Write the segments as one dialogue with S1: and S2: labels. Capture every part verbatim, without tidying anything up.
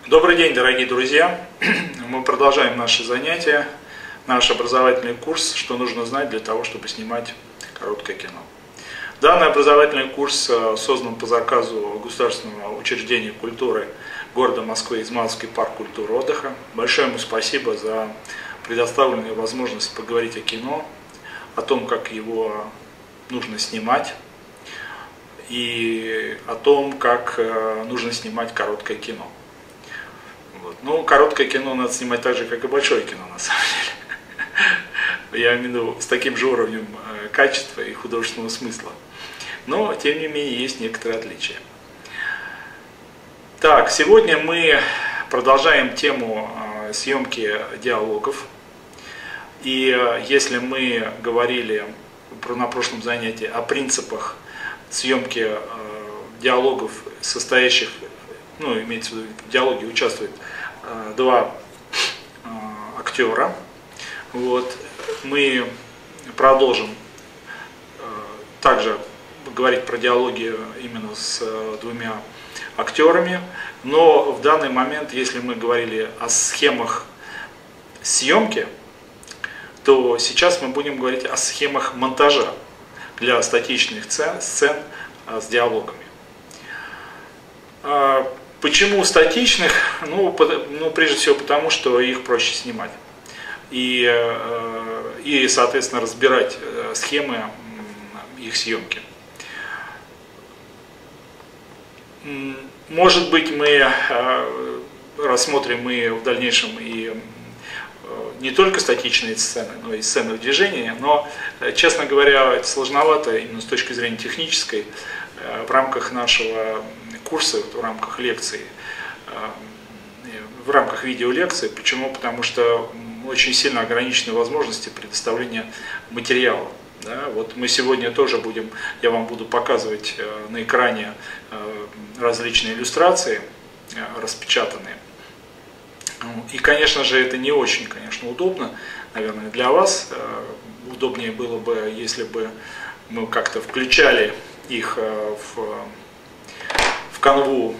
S1: Добрый день, дорогие друзья! Мы продолжаем наши занятия, наш образовательный курс «Что нужно знать для того, чтобы снимать короткое кино». Данный образовательный курс создан по заказу Государственного учреждения культуры города Москвы Измайловский парк культуры и отдыха. Большое ему спасибо за предоставленную возможность поговорить о кино, о том, как его нужно снимать и о том, как нужно снимать короткое кино. Вот. Ну, короткое кино надо снимать так же, как и большое кино, на самом деле. Я имею в виду с таким же уровнем качества и художественного смысла. Но, тем не менее, есть некоторые отличия. Так, сегодня мы продолжаем тему съемки диалогов. И если мы говорили на прошлом занятии о принципах съемки диалогов, состоящих, ну, имеется в виду, в диалоге участвует э, два э, актера. Вот. Мы продолжим э, также говорить про диалоги именно с э, двумя актерами. Но в данный момент, если мы говорили о схемах съемки, то сейчас мы будем говорить о схемах монтажа для статичных сцен, сцен э, с диалогами. Почему статичных? Ну, ну, прежде всего потому, что их проще снимать. И, и соответственно, разбирать схемы их съемки. Может быть, мы рассмотрим и в дальнейшем и не только статичные сцены, но и сцены в движении. Но, честно говоря, это сложновато именно с точки зрения технической в рамках нашего курса, в рамках лекции, в рамках видеолекции. Почему? Потому что очень сильно ограничены возможности предоставления материала. Да? Вот мы сегодня тоже будем, я вам буду показывать на экране различные иллюстрации, распечатанные. И, конечно же, это не очень, конечно, удобно, наверное, для вас. Удобнее было бы, если бы мы как-то включали их в в канву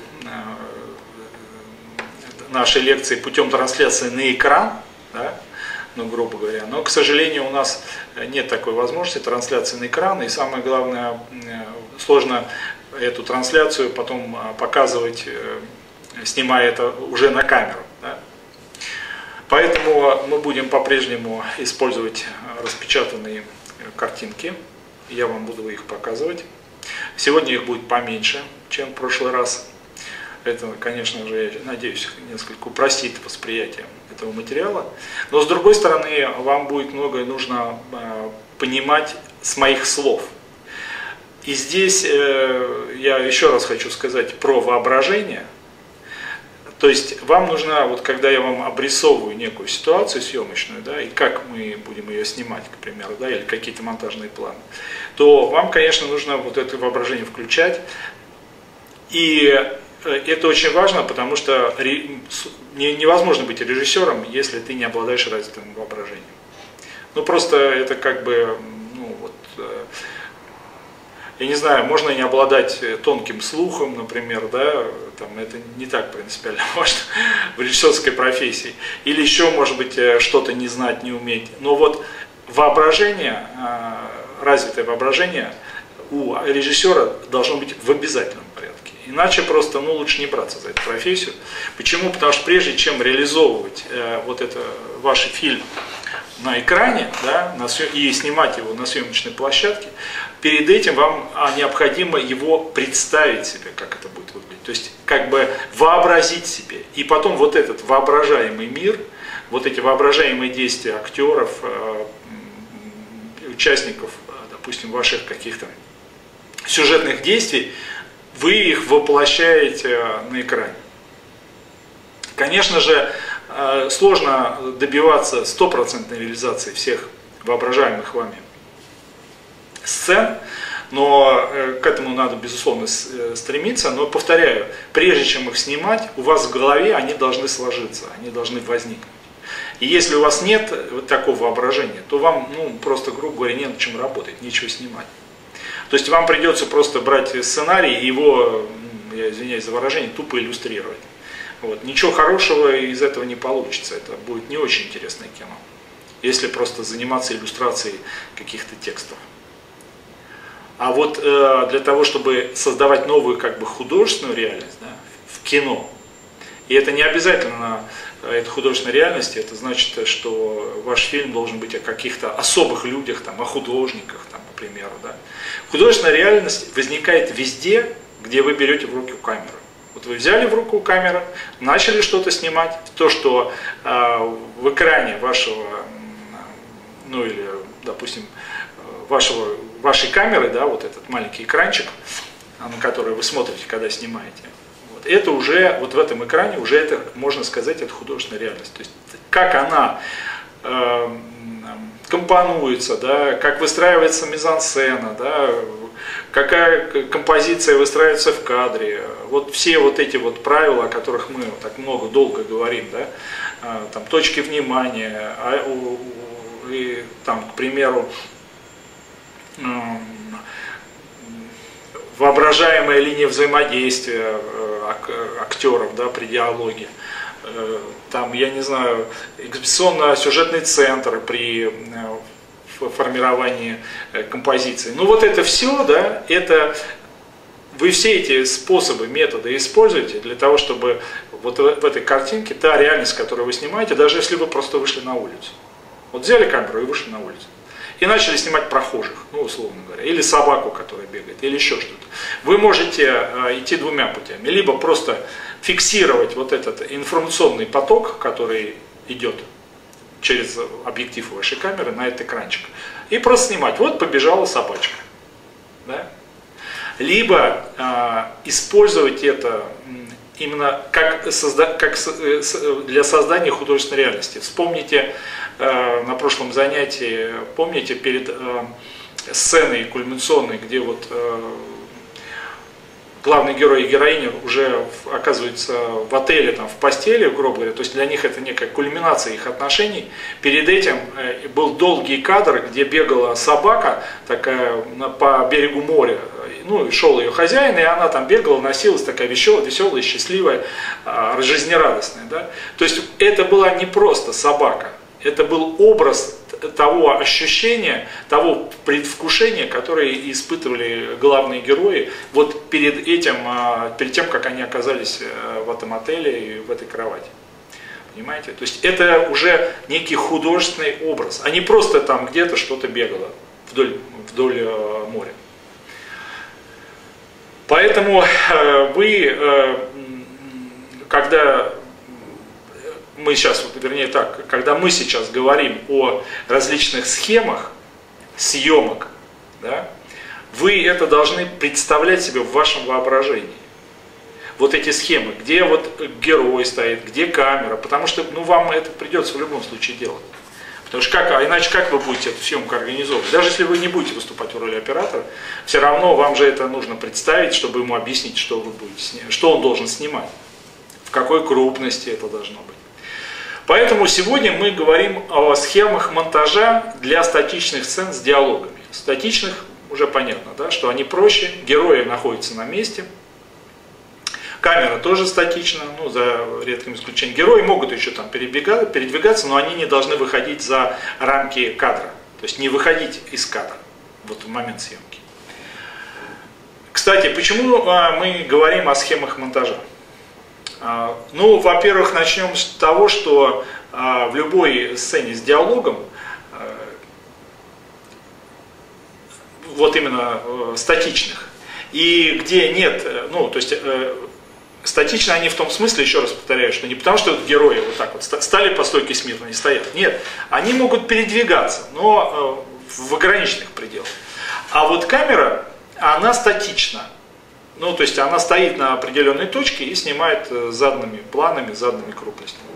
S1: нашей лекции путем трансляции на экран, да, ну, грубо говоря. Но, к сожалению, у нас нет такой возможности трансляции на экран, и самое главное, сложно эту трансляцию потом показывать, снимая это уже на камеру. Да. Поэтому мы будем по-прежнему использовать распечатанные картинки, я вам буду их показывать. Сегодня их будет поменьше, чем в прошлый раз. Это, конечно же, я надеюсь, несколько упростит восприятие этого материала. Но, с другой стороны, вам будет многое нужно э, понимать с моих слов. И здесь э, я еще раз хочу сказать про воображение. То есть вам нужно, вот когда я вам обрисовываю некую ситуацию съемочную, да, и как мы будем ее снимать, к примеру, да, или какие-то монтажные планы, то вам, конечно, нужно вот это воображение включать. И это очень важно, потому что невозможно быть режиссером, если ты не обладаешь развитым воображением. Ну просто это как бы, ну вот, я не знаю, можно не обладать тонким слухом, например, да, там, это не так принципиально важно в режиссерской профессии. Или еще, может быть, что-то не знать, не уметь. Но вот воображение, развитое воображение у режиссера должно быть в обязательном порядке. Иначе просто, ну, лучше не браться за эту профессию. Почему? Потому что прежде чем реализовывать вот это, ваш фильм на экране, да, на съем... и снимать его на съемочной площадке, перед этим вам необходимо его представить себе, как это будет выглядеть. То есть, как бы вообразить себе. И потом вот этот воображаемый мир, вот эти воображаемые действия актеров, участников, допустим, ваших каких-то сюжетных действий, вы их воплощаете на экране. Конечно же, сложно добиваться стопроцентной реализации всех воображаемых вами сцен, но к этому надо, безусловно, стремиться. Но, повторяю, прежде чем их снимать, у вас в голове они должны сложиться, они должны возникнуть. И если у вас нет вот такого воображения, то вам, ну, просто, грубо говоря, не над чем работать, нечего снимать. То есть вам придется просто брать сценарий и его, я извиняюсь за выражение, тупо иллюстрировать. Вот. Ничего хорошего из этого не получится, это будет не очень интересное кино, если просто заниматься иллюстрацией каких-то текстов. А вот э, для того, чтобы создавать новую как бы художественную реальность, да, в кино, и это не обязательно это художественная реальность, это значит, что ваш фильм должен быть о каких-то особых людях, там, о художниках, там, к примеру. Да. Художественная реальность возникает везде, где вы берете в руки камеру. Вот вы взяли в руку камеру, начали что-то снимать, то, что э, в экране вашего, ну или, допустим, вашего, вашей камеры, да, вот этот маленький экранчик, на который вы смотрите, когда снимаете, вот, это уже, вот в этом экране уже это, можно сказать, это художественная реальность. То есть, как она э, компонуется, да, как выстраивается мизансцена, да, какая композиция выстраивается в кадре, вот все вот эти вот правила, о которых мы так много, долго говорим, да, там, точки внимания, и, там, к примеру, воображаемая линия взаимодействия актеров, да, при диалоге, там, я не знаю, экспозиционно-сюжетный центр при формировании композиции. Ну вот это все, да, это вы все эти способы, методы используете для того, чтобы вот в этой картинке та реальность, которую вы снимаете, даже если вы просто вышли на улицу. Вот взяли камеру и вышли на улицу. И начали снимать прохожих, ну, условно говоря, или собаку, которая бегает, или еще что-то. Вы можете э, идти двумя путями. Либо просто фиксировать вот этот информационный поток, который идет через объектив вашей камеры на этот экранчик, и просто снимать. Вот побежала собачка. Да? Либо э, использовать это именно как, созда как для создания художественной реальности. Вспомните э, на прошлом занятии, помните, перед э, сценой кульминационной, где вот э, главный герой и героиня уже оказываются в отеле, там, в постели, грубо говоря, то есть для них это некая кульминация их отношений. Перед этим э, был долгий кадр, где бегала собака такая на, по берегу моря. Ну, шел ее хозяин, и она там бегала, носилась, такая веселая, веселая, счастливая, жизнерадостная. Да? То есть это была не просто собака, это был образ того ощущения, того предвкушения, которое испытывали главные герои вот перед этим, перед тем, как они оказались в этом отеле и в этой кровати. Понимаете? То есть это уже некий художественный образ, а не просто там где-то что-то бегало вдоль, вдоль моря. Поэтому вы, когда мы сейчас, вернее так, когда мы сейчас говорим о различных схемах съемок, да, вы это должны представлять себе в вашем воображении. Вот эти схемы, где вот герой стоит, где камера, потому что ну, вам это придется в любом случае делать. Потому что как, а иначе как вы будете эту съемку организовывать? Даже если вы не будете выступать в роли оператора, все равно вам же это нужно представить, чтобы ему объяснить, что, вы будете снимать, что он должен снимать, в какой крупности это должно быть. Поэтому сегодня мы говорим о схемах монтажа для статичных сцен с диалогами. Статичных уже понятно, да, что они проще, герои находятся на месте. Камера тоже статична, ну, за редким исключением. Герои могут еще там передвигаться, но они не должны выходить за рамки кадра. То есть не выходить из кадра вот в момент съемки. Кстати, почему мы говорим о схемах монтажа? Ну, во-первых, начнем с того, что в любой сцене с диалогом, вот именно статичных, и где нет, ну, то есть статично они в том смысле, еще раз повторяю, что не потому, что герои вот так вот стали по стойке смирно, они стоят. Нет, они могут передвигаться, но в ограниченных пределах. А вот камера, она статична. Ну, то есть она стоит на определенной точке и снимает заданными планами, заданными крупностями.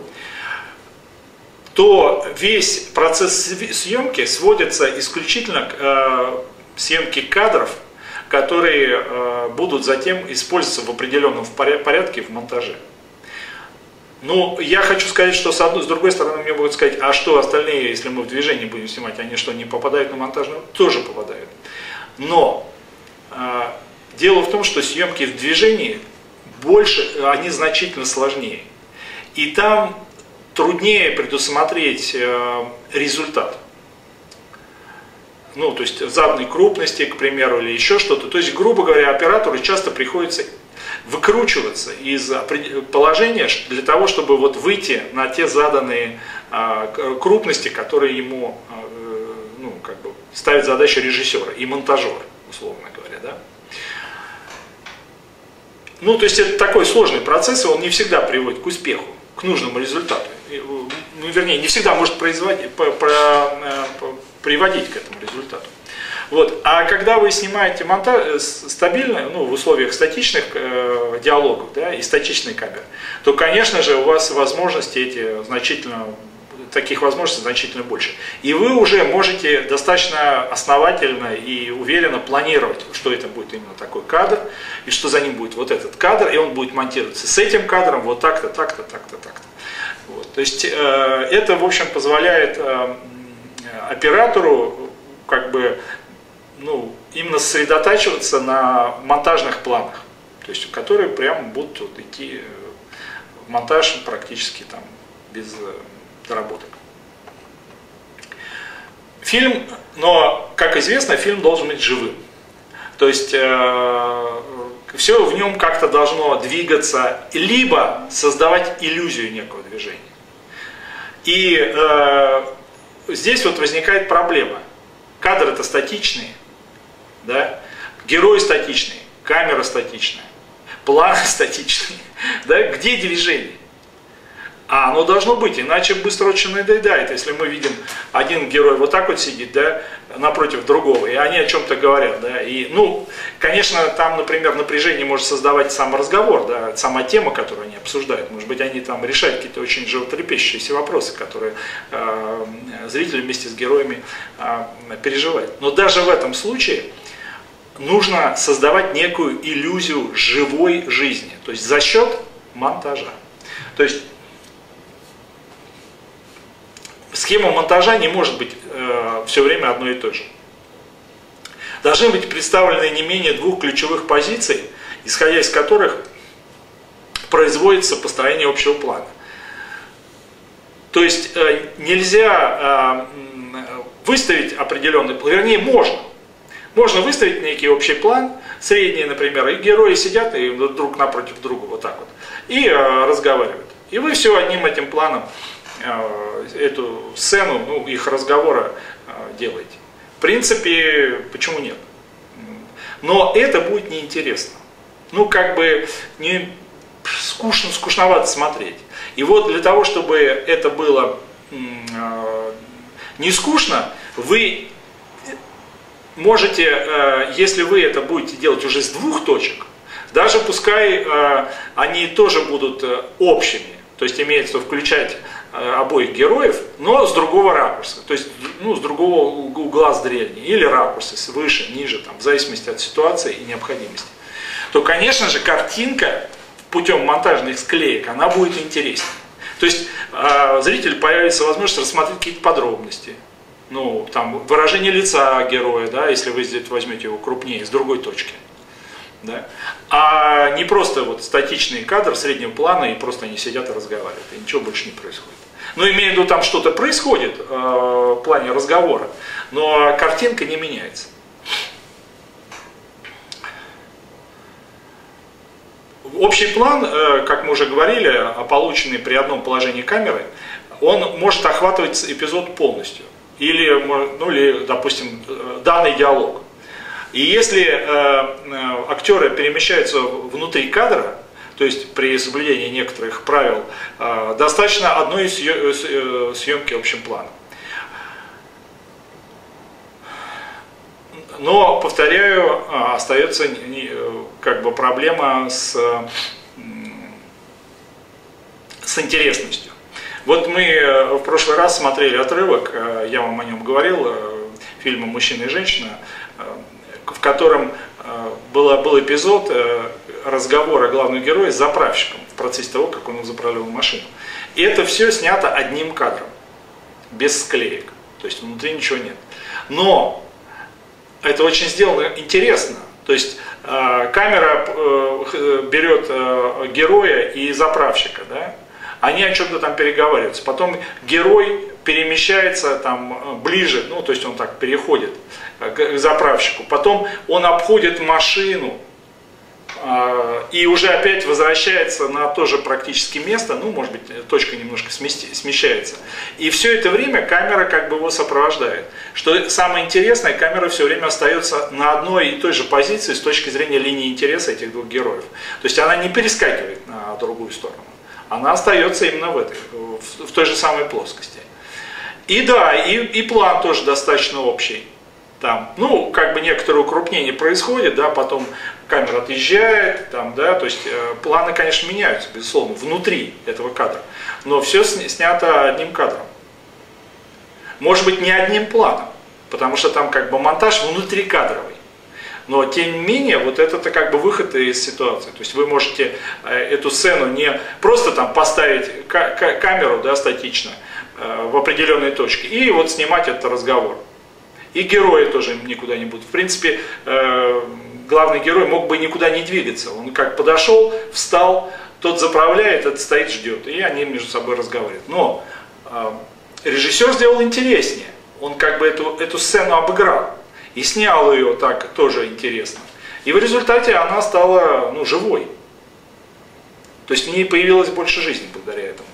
S1: То весь процесс съемки сводится исключительно к съемке кадров, которые э, будут затем использоваться в определенном порядке в монтаже. Ну, я хочу сказать, что с одной, с другой стороны мне будут сказать, а что остальные, если мы в движении будем снимать, они что, не попадают на монтажную? Тоже попадают. Но э, дело в том, что съемки в движении больше, они значительно сложнее. и там труднее предусмотреть результат. Ну, то есть заданной крупности, к примеру, или еще что-то. То есть, грубо говоря, оператору часто приходится выкручиваться из положения для того, чтобы вот выйти на те заданные крупности, которые ему, ну, как бы ставит задачу режиссера и монтажера, условно говоря, да. Ну, то есть это такой сложный процесс, и он не всегда приводит к успеху, к нужному результату. Ну, вернее, не всегда может производить, по, про, приводить к этому результату. Вот. А когда вы снимаете монтаж стабильно, ну, в условиях статичных э, диалогов, да, и статичной камеры, то, конечно же, у вас возможности эти значительно, таких возможностей значительно больше. И вы уже можете достаточно основательно и уверенно планировать, что это будет именно такой кадр, и что за ним будет вот этот кадр, и он будет монтироваться с этим кадром вот так-то, так-то, так-то, так-то. Вот. То есть э, это, в общем, позволяет э, оператору как бы, ну, именно сосредотачиваться на монтажных планах, то есть которые прямо будут вот идти в монтаж практически там без доработок. Фильм, но, как известно, фильм должен быть живым. То есть э, все в нем как-то должно двигаться, либо создавать иллюзию некого движения. И э, здесь вот возникает проблема. Кадры это статичные, да? Герои статичные, камера статичная, планы статичные. Да? Где движение? А оно должно быть, иначе быстро очень надоедает. Если мы видим, один герой вот так вот сидит, да, напротив другого, и они о чем-то говорят. Да, и, ну, конечно, там, например, напряжение может создавать сам разговор, да, сама тема, которую они обсуждают. Может быть, они там решают какие-то очень животрепещущие вопросы, которые э, зрители вместе с героями э, переживают. Но даже в этом случае нужно создавать некую иллюзию живой жизни, то есть за счет монтажа. То есть схема монтажа не может быть э, все время одной и той же. Должны быть представлены не менее двух ключевых позиций, исходя из которых производится построение общего плана. То есть э, нельзя э, выставить определенный план, вернее можно. Можно выставить некий общий план, средний, например, и герои сидят и друг напротив друга вот так вот, и э, разговаривают. И вы все одним этим планом эту сцену, ну, их разговора делаете. В принципе, почему нет? Но это будет неинтересно. Ну, как бы не скучно, скучновато смотреть. И вот для того, чтобы это было не скучно, вы можете, если вы это будете делать уже с двух точек, даже пускай они тоже будут общими, то есть имеется в виду включать обоих героев, но с другого ракурса, то есть, ну, с другого угла зрения, или ракурса, выше, ниже, там, в зависимости от ситуации и необходимости, то, конечно же, картинка путем монтажных склеек, она будет интереснее. То есть э, зрителю появится возможность рассмотреть какие-то подробности, ну, там, выражение лица героя, да, если вы здесь возьмете его крупнее, с другой точки. Да? А не просто вот статичный кадр среднего плана, и просто они сидят и разговаривают, и ничего больше не происходит. Ну, имею в виду, там что-то происходит э, в плане разговора, но картинка не меняется. Общий план, э, как мы уже говорили, полученный при одном положении камеры, он может охватывать эпизод полностью, или, ну, или допустим, данный диалог. И если э, э, актеры перемещаются внутри кадра, то есть при соблюдении некоторых правил, э, достаточно одной съемки общим планом. Но, повторяю, остается как бы проблема с, с интересностью. Вот мы в прошлый раз смотрели отрывок, я вам о нем говорил, фильма «Мужчина и женщина», в котором был, был эпизод разговора главного героя с заправщиком в процессе того, как он заправлял машину. И это все снято одним кадром, без склеек, то есть внутри ничего нет. Но это очень сделано интересно, то есть камера берет героя и заправщика, да, они о чем-то там переговариваются. Потом герой перемещается там ближе, ну то есть он так переходит к заправщику. Потом он обходит машину и уже опять возвращается на то же практически место, ну может быть точка немножко смещается. И все это время камера как бы его сопровождает. Что самое интересное, камера все время остается на одной и той же позиции с точки зрения линии интереса этих двух героев. То есть она не перескакивает на другую сторону. Она остается именно в этой, в той же самой плоскости. И да, и, и план тоже достаточно общий. Там, ну, как бы некоторое укрупнение происходит, да, потом камера отъезжает, там, да, то есть э, планы, конечно, меняются, безусловно, внутри этого кадра. Но все снято одним кадром. Может быть, не одним планом, потому что там как бы монтаж внутрикадровый. Но, тем не менее, вот это как бы выход из ситуации. То есть вы можете эту сцену не просто там поставить камеру, да, статично в определенной точке и вот снимать этот разговор. И герои тоже никуда не будут. В принципе, главный герой мог бы никуда не двигаться. Он как подошел, встал, тот заправляет, этот стоит, ждет. И они между собой разговаривают. Но режиссер сделал интереснее. Он как бы эту, эту сцену обыграл. И снял ее так тоже интересно. И в результате она стала, ну, живой. То есть в ней появилось больше жизни благодаря этому.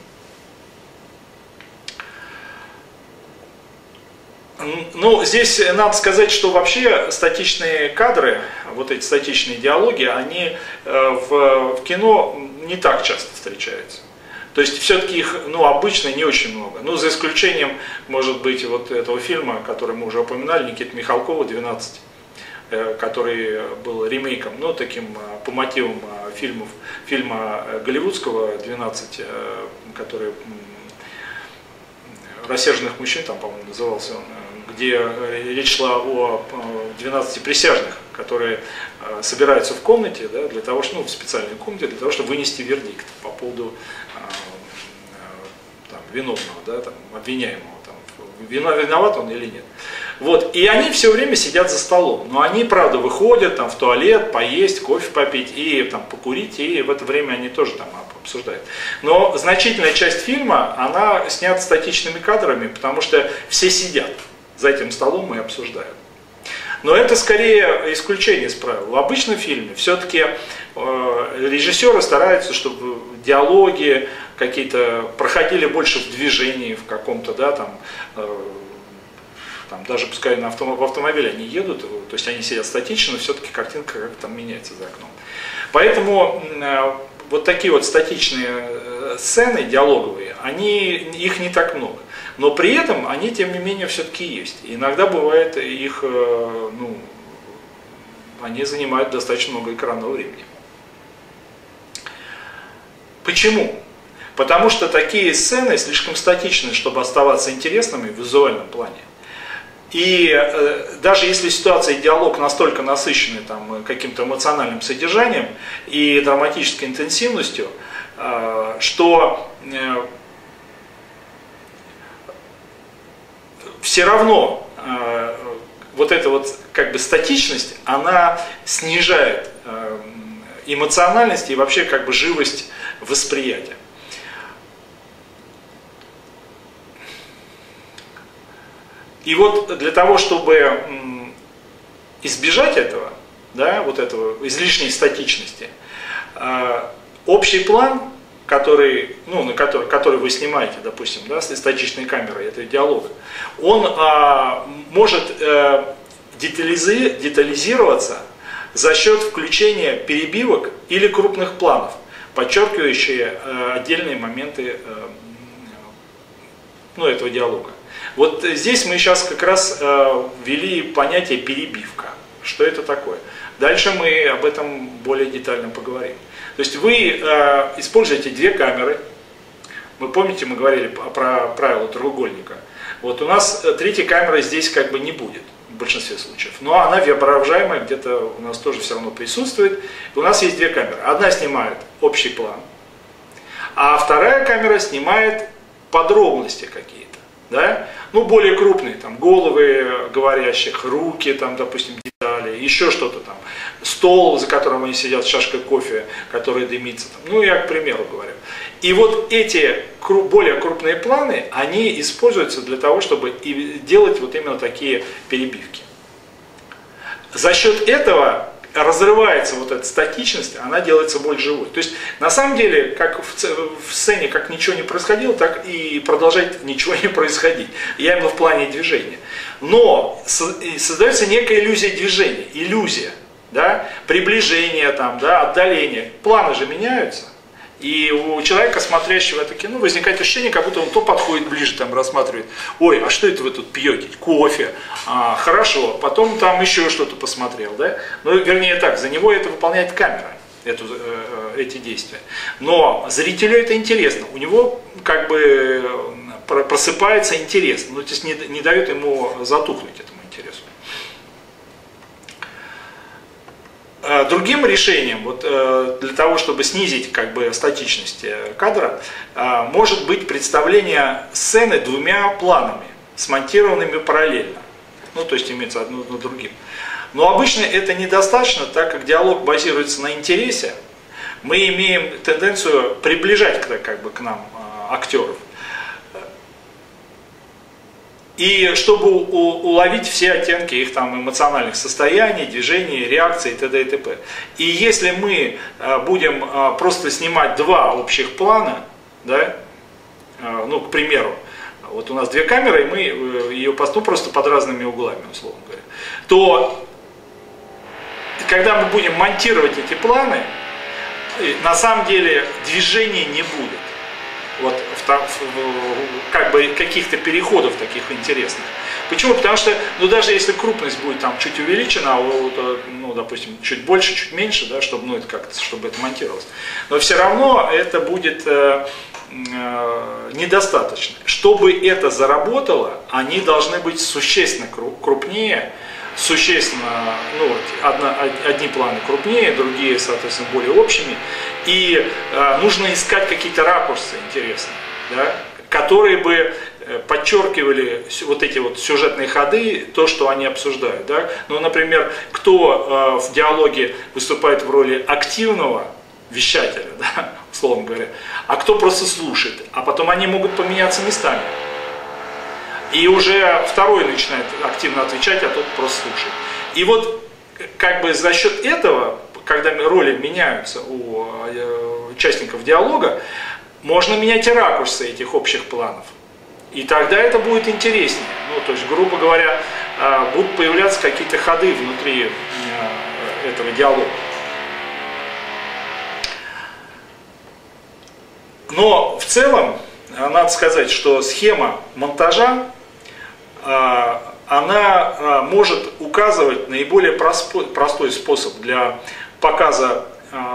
S1: Ну, здесь надо сказать, что вообще статичные кадры, вот эти статичные диалоги, они в, в кино не так часто встречаются. То есть все-таки их, ну, обычно не очень много. Ну, за исключением, может быть, вот этого фильма, который мы уже упоминали, Никиты Михалкова «двенадцать», который был ремейком, ну, таким по мотивам фильмов, фильма голливудского «двенадцать», который «Рассерженных мужчин», там, по-моему, назывался он, где речь шла о двенадцати присяжных, которые собираются в комнате, да, для того, что, ну, в специальной комнате, для того, чтобы вынести вердикт по поводу там, виновного, да, там, обвиняемого, там, виноват он или нет. Вот. И они все время сидят за столом, но они, правда, выходят там, в туалет, поесть, кофе попить и там, покурить, и в это время они тоже там обсуждают. Но значительная часть фильма, она снята статичными кадрами, потому что все сидят за этим столом и обсуждают. Но это скорее исключение из правил. В обычном фильме все-таки э, режиссеры стараются, чтобы диалоги какие-то проходили больше в движении, в каком-то, да, там, э, там, даже пускай на автом, в автомобиле они едут, то есть они сидят статично, но все-таки картинка как-то там меняется за окном. Поэтому э, вот такие вот статичные сцены диалоговые, они, их не так много. Но при этом они, тем не менее, все-таки есть. И иногда бывает их, ну, они занимают достаточно много экранного времени. Почему? Потому что такие сцены слишком статичны, чтобы оставаться интересными в визуальном плане. И э, даже если ситуация и диалог настолько насыщены там, каким-то эмоциональным содержанием и драматической интенсивностью, э, что э, все равно э, вот эта вот как бы статичность, она снижает э, эмоциональность и вообще как бы живость восприятия. И вот для того, чтобы избежать этого, да, вот этого излишней статичности, э, общий план, который, ну, на который, который вы снимаете, допустим, да, с статичной камерой, это диалог, он э, может э, детализи, детализироваться за счет включения перебивок или крупных планов, подчеркивающие э, отдельные моменты э, ну, этого диалога. Вот здесь мы сейчас как раз э, ввели понятие перебивка. Что это такое? Дальше мы об этом более детально поговорим. То есть вы э, используете две камеры. Вы помните, мы говорили про правила треугольника. Вот у нас третьей камеры здесь как бы не будет в большинстве случаев. Но она воображаемая, где-то у нас тоже все равно присутствует. И у нас есть две камеры. Одна снимает общий план, а вторая камера снимает подробности какие-то. Да? Ну, более крупные, там, головы говорящих, руки, там, допустим, детали, еще что-то там, стол, за которым они сидят с чашкой кофе, который дымится. Ну, я к примеру говорю. И вот эти более крупные планы, они используются для того, чтобы делать вот именно такие перебивки. За счет этого разрывается вот эта статичность, она делается более живой. То есть, на самом деле, как в сцене, как ничего не происходило, так и продолжает ничего не происходить. Я именно в плане движения. Но создается некая иллюзия движения, иллюзия, да, приближение, там, да, отдаление. Планы же меняются. И у человека, смотрящего это кино, возникает ощущение, как будто он то подходит ближе, там рассматривает, ой, а что это вы тут пьете? Кофе. А, хорошо, потом там еще что-то посмотрел, да? Ну, вернее так, за него это выполняет камера, эту, э, эти действия. Но зрителю это интересно, у него как бы просыпается интерес, ну, то есть не, не дает ему затухнуть этому интересу. Другим решением, вот, для того, чтобы снизить как бы, статичность кадра, может быть представление сцены двумя планами, смонтированными параллельно. Ну, то есть имеется одно на другим. Но обычно это недостаточно, так как диалог базируется на интересе, мы имеем тенденцию приближать как бы, к нам актеров. И чтобы уловить все оттенки их там эмоциональных состояний, движений, реакций и т.д. и т.п. И если мы будем просто снимать два общих плана, да, ну, к примеру, вот у нас две камеры, и мы ее ну, просто под разными углами, условно говоря, то когда мы будем монтировать эти планы, на самом деле движения не будет. Вот, в, в, как бы каких-то переходов таких интересных. Почему? Потому что, ну, даже если крупность будет там чуть увеличена, ну, допустим, чуть больше, чуть меньше, да, чтобы, ну, это как-то, чтобы это монтировалось, но все равно это будет э, э, недостаточно. Чтобы это заработало, они должны быть существенно крупнее, существенно, ну, одна, одни планы крупнее, другие, соответственно, более общими. И э, нужно искать какие-то ракурсы интересные, да, которые бы подчеркивали вот эти вот сюжетные ходы, то, что они обсуждают. Да. Ну, например, кто э, в диалоге выступает в роли активного вещателя, да, условно говоря, а кто просто слушает, а потом они могут поменяться местами. И уже второй начинает активно отвечать, а тот просто слушает. И вот как бы за счет этого, когда роли меняются у участников диалога, можно менять и ракурсы этих общих планов. И тогда это будет интереснее. Ну, то есть, грубо говоря, будут появляться какие-то ходы внутри этого диалога. Но в целом, надо сказать, что схема монтажа, она может указывать наиболее простой способ для показа,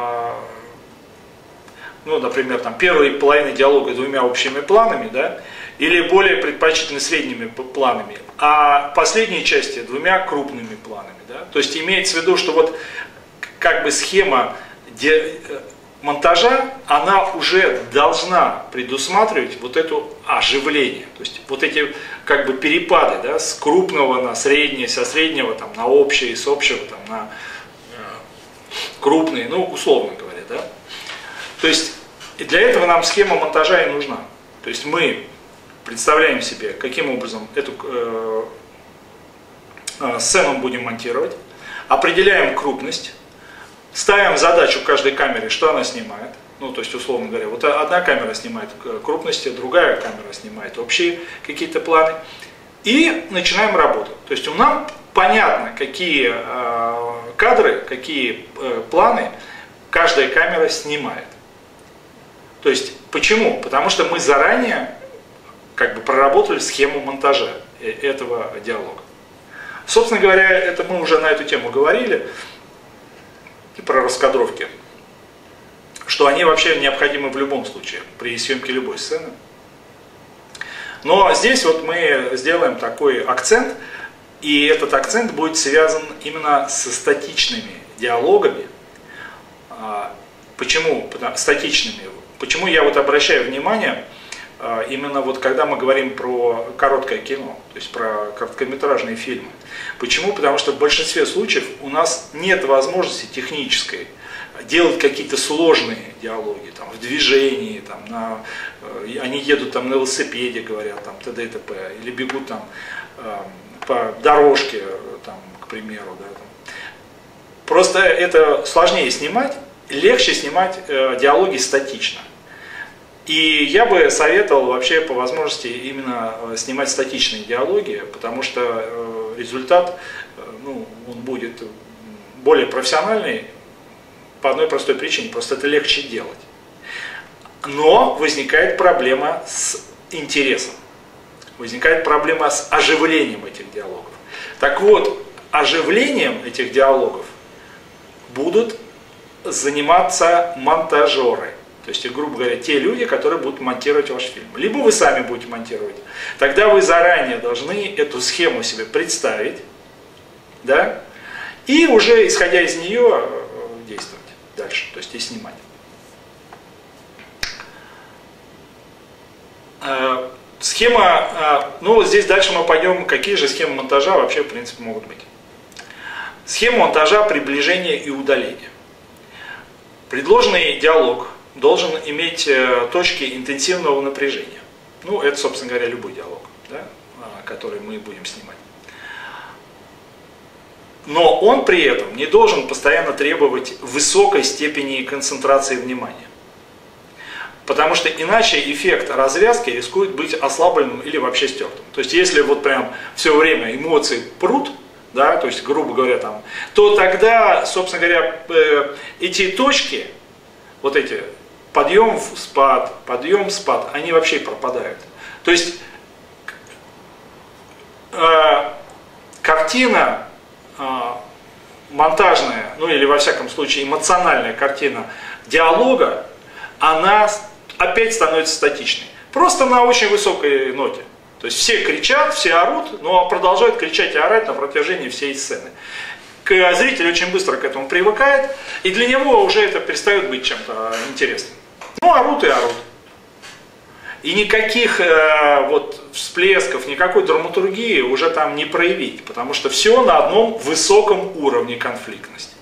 S1: ну, например, там, первой половины диалога двумя общими планами, да, или более предпочтительно средними планами, а последней части двумя крупными планами. Да. То есть имеется в виду, что вот как бы схема монтажа, она уже должна предусматривать вот это оживление. То есть вот эти как бы перепады, да, с крупного на среднее, со среднего там, на общее, с общего там, на э, крупные, ну, условно говоря. Да? То есть для этого нам схема монтажа и нужна. То есть мы представляем себе, каким образом эту э, э, сцену будем монтировать, определяем крупность, ставим задачу каждой камере, что она снимает. Ну, то есть, условно говоря, вот одна камера снимает крупности, другая камера снимает общие какие-то планы. И начинаем работу. То есть, нам понятно, какие э, кадры, какие э, планы каждая камера снимает. То есть, почему? Потому что мы заранее как бы проработали схему монтажа этого диалога. Собственно говоря, это мы уже на эту тему говорили. И про раскадровки, что они вообще необходимы в любом случае, при съемке любой сцены. Но здесь вот мы сделаем такой акцент, и этот акцент будет связан именно со статичными диалогами. Почему статичными? Почему я вот обращаю внимание именно вот когда мы говорим про короткое кино, то есть про короткометражные фильмы. Почему? Потому что в большинстве случаев у нас нет возможности технической делать какие-то сложные диалоги, там, в движении, там, на, они едут там, на велосипеде, говорят, там, т.д. и т.п., или бегут там, по дорожке, там, к примеру. Да, там. Просто это сложнее снимать, легче снимать э, диалоги статично. И я бы советовал вообще по возможности именно снимать статичные диалоги, потому что э, результат э, ну, он будет более профессиональный по одной простой причине, просто это легче делать. Но возникает проблема с интересом, возникает проблема с оживлением этих диалогов. Так вот, оживлением этих диалогов будут заниматься монтажеры. То есть, грубо говоря, те люди, которые будут монтировать ваш фильм. Либо вы сами будете монтировать. Тогда вы заранее должны эту схему себе представить, да, и уже, исходя из нее, действовать дальше, то есть и снимать. Схема, ну вот здесь дальше мы пойдем, какие же схемы монтажа вообще, в принципе, могут быть. Схема монтажа приближения и удаления. Предложенный диалог должен иметь точки интенсивного напряжения. Ну, это, собственно говоря, любой диалог, да, который мы будем снимать. Но он при этом не должен постоянно требовать высокой степени концентрации внимания. Потому что иначе эффект развязки рискует быть ослабленным или вообще стертым. То есть, если вот прям все время эмоции прут, да, то есть, грубо говоря, там, то тогда, собственно говоря, э, эти точки, вот эти подъем, спад, подъем, спад, они вообще пропадают. То есть, э, картина э, монтажная, ну или во всяком случае эмоциональная картина диалога, она опять становится статичной. Просто на очень высокой ноте. То есть все кричат, все орут, но продолжают кричать и орать на протяжении всей сцены. Зритель очень быстро к этому привыкает, и для него уже это перестает быть чем-то интересным. Ну, орут и орут. И никаких э, вот всплесков, никакой драматургии уже там не проявить, потому что все на одном высоком уровне конфликтности.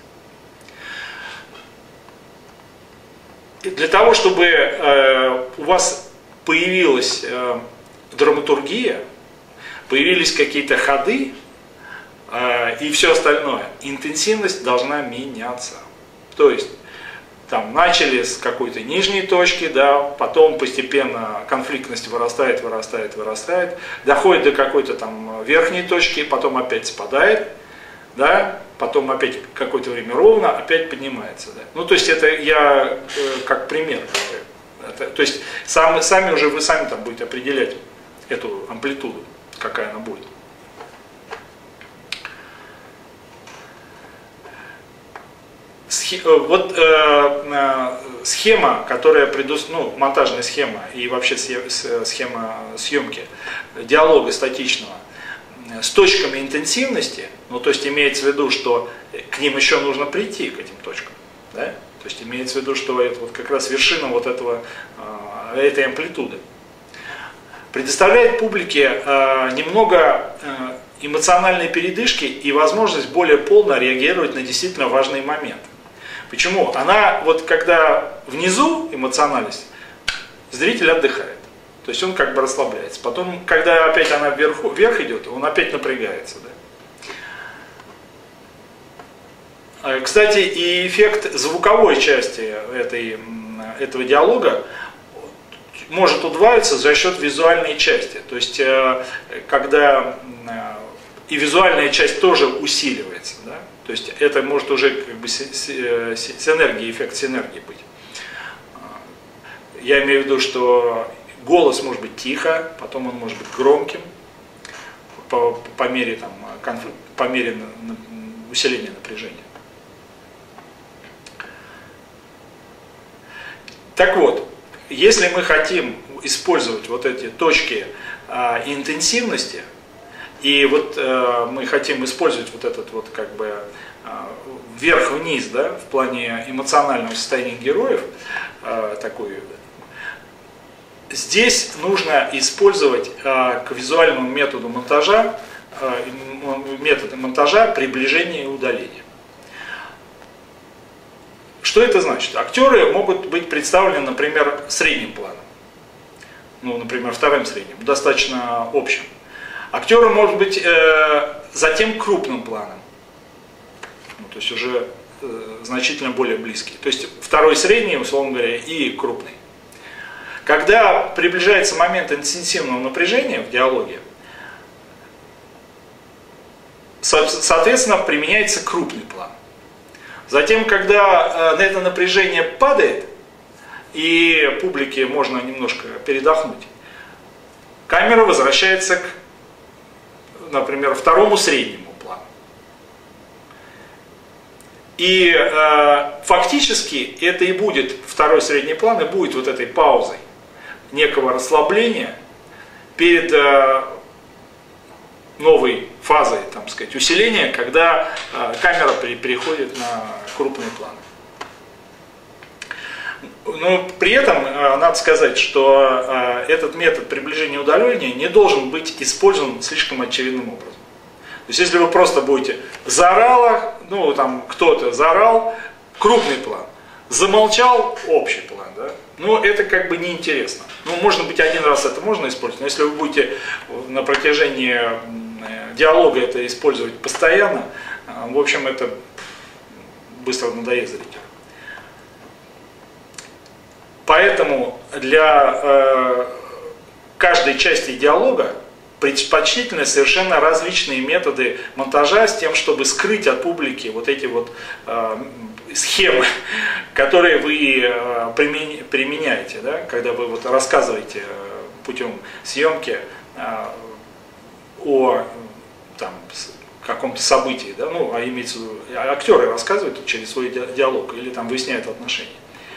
S1: И для того, чтобы э, у вас появилась э, драматургия, появились какие-то ходы э, и все остальное, интенсивность должна меняться. То есть, там начали с какой-то нижней точки, да, потом постепенно конфликтность вырастает, вырастает, вырастает, доходит до какой-то там верхней точки, потом опять спадает, да, потом опять какое-то время ровно, опять поднимается. Да. Ну, то есть это я э, как пример говорю. Это, то есть сами, сами уже вы сами там будете определять эту амплитуду, какая она будет. Схи, вот э, э, схема, которая предусмотрена, ну, монтажная схема и вообще схема съемки диалога статичного с точками интенсивности, ну, то есть имеется в виду, что к ним еще нужно прийти, к этим точкам, да? То есть имеется в виду, что это вот как раз вершина вот этого, э, этой амплитуды. Предоставляет публике э, немного э, эмоциональной передышки и возможность более полно реагировать на действительно важные моменты. Почему? Она, вот когда внизу эмоциональность, зритель отдыхает. То есть он как бы расслабляется. Потом, когда опять она вверху, вверх идет, он опять напрягается. Да? Кстати, и эффект звуковой части этой, этого диалога может удваиваться за счет визуальной части. То есть, когда и визуальная часть тоже усиливается. Да? То есть, это может уже как бы синергия, эффект синергии быть. Я имею в виду, что голос может быть тихо, потом он может быть громким, по, по мере, там, конфликт, по мере усиления напряжения. Так вот, если мы хотим использовать вот эти точки а, интенсивности, и вот а, мы хотим использовать вот этот вот как бы а, вверх-вниз, да, в плане эмоционального состояния героев, а, такой, здесь нужно использовать э, к визуальному методу монтажа, э, методы монтажа приближения и удаления. Что это значит? Актеры могут быть представлены, например, средним планом. Ну, например, вторым средним, достаточно общим. Актеры могут быть э, затем крупным планом. Ну, то есть уже э, значительно более близкий. То есть второй средний, условно говоря, и крупный. Когда приближается момент интенсивного напряжения в диалоге, соответственно, применяется крупный план. Затем, когда э, это напряжение падает, и публике можно немножко передохнуть, камера возвращается к, например, второму среднему плану. И э, фактически это и будет, второй средний план, и будет вот этой паузой некого расслабления перед э, новой фазой, там сказать, усиления, когда э, камера при, переходит на крупный план. Но при этом э, надо сказать, что э, этот метод приближения и удаления не должен быть использован слишком очевидным образом. То есть, если вы просто будете заорало, ну там кто-то заорал, крупный план, замолчал, общий план, да, ну это как бы неинтересно. Ну, может быть, один раз это можно использовать, но если вы будете на протяжении диалога это использовать постоянно, в общем, это быстро надоест зрителю. Поэтому для э, каждой части диалога предпочтительны совершенно различные методы монтажа с тем, чтобы скрыть от публики вот эти вот э, схемы, которые вы э, применяете, да, когда вы вот рассказываете э, путем съемки э, о там, каком-то событии, да, ну, а имеется в виду, актеры рассказывают через свой диалог или там выясняют отношения.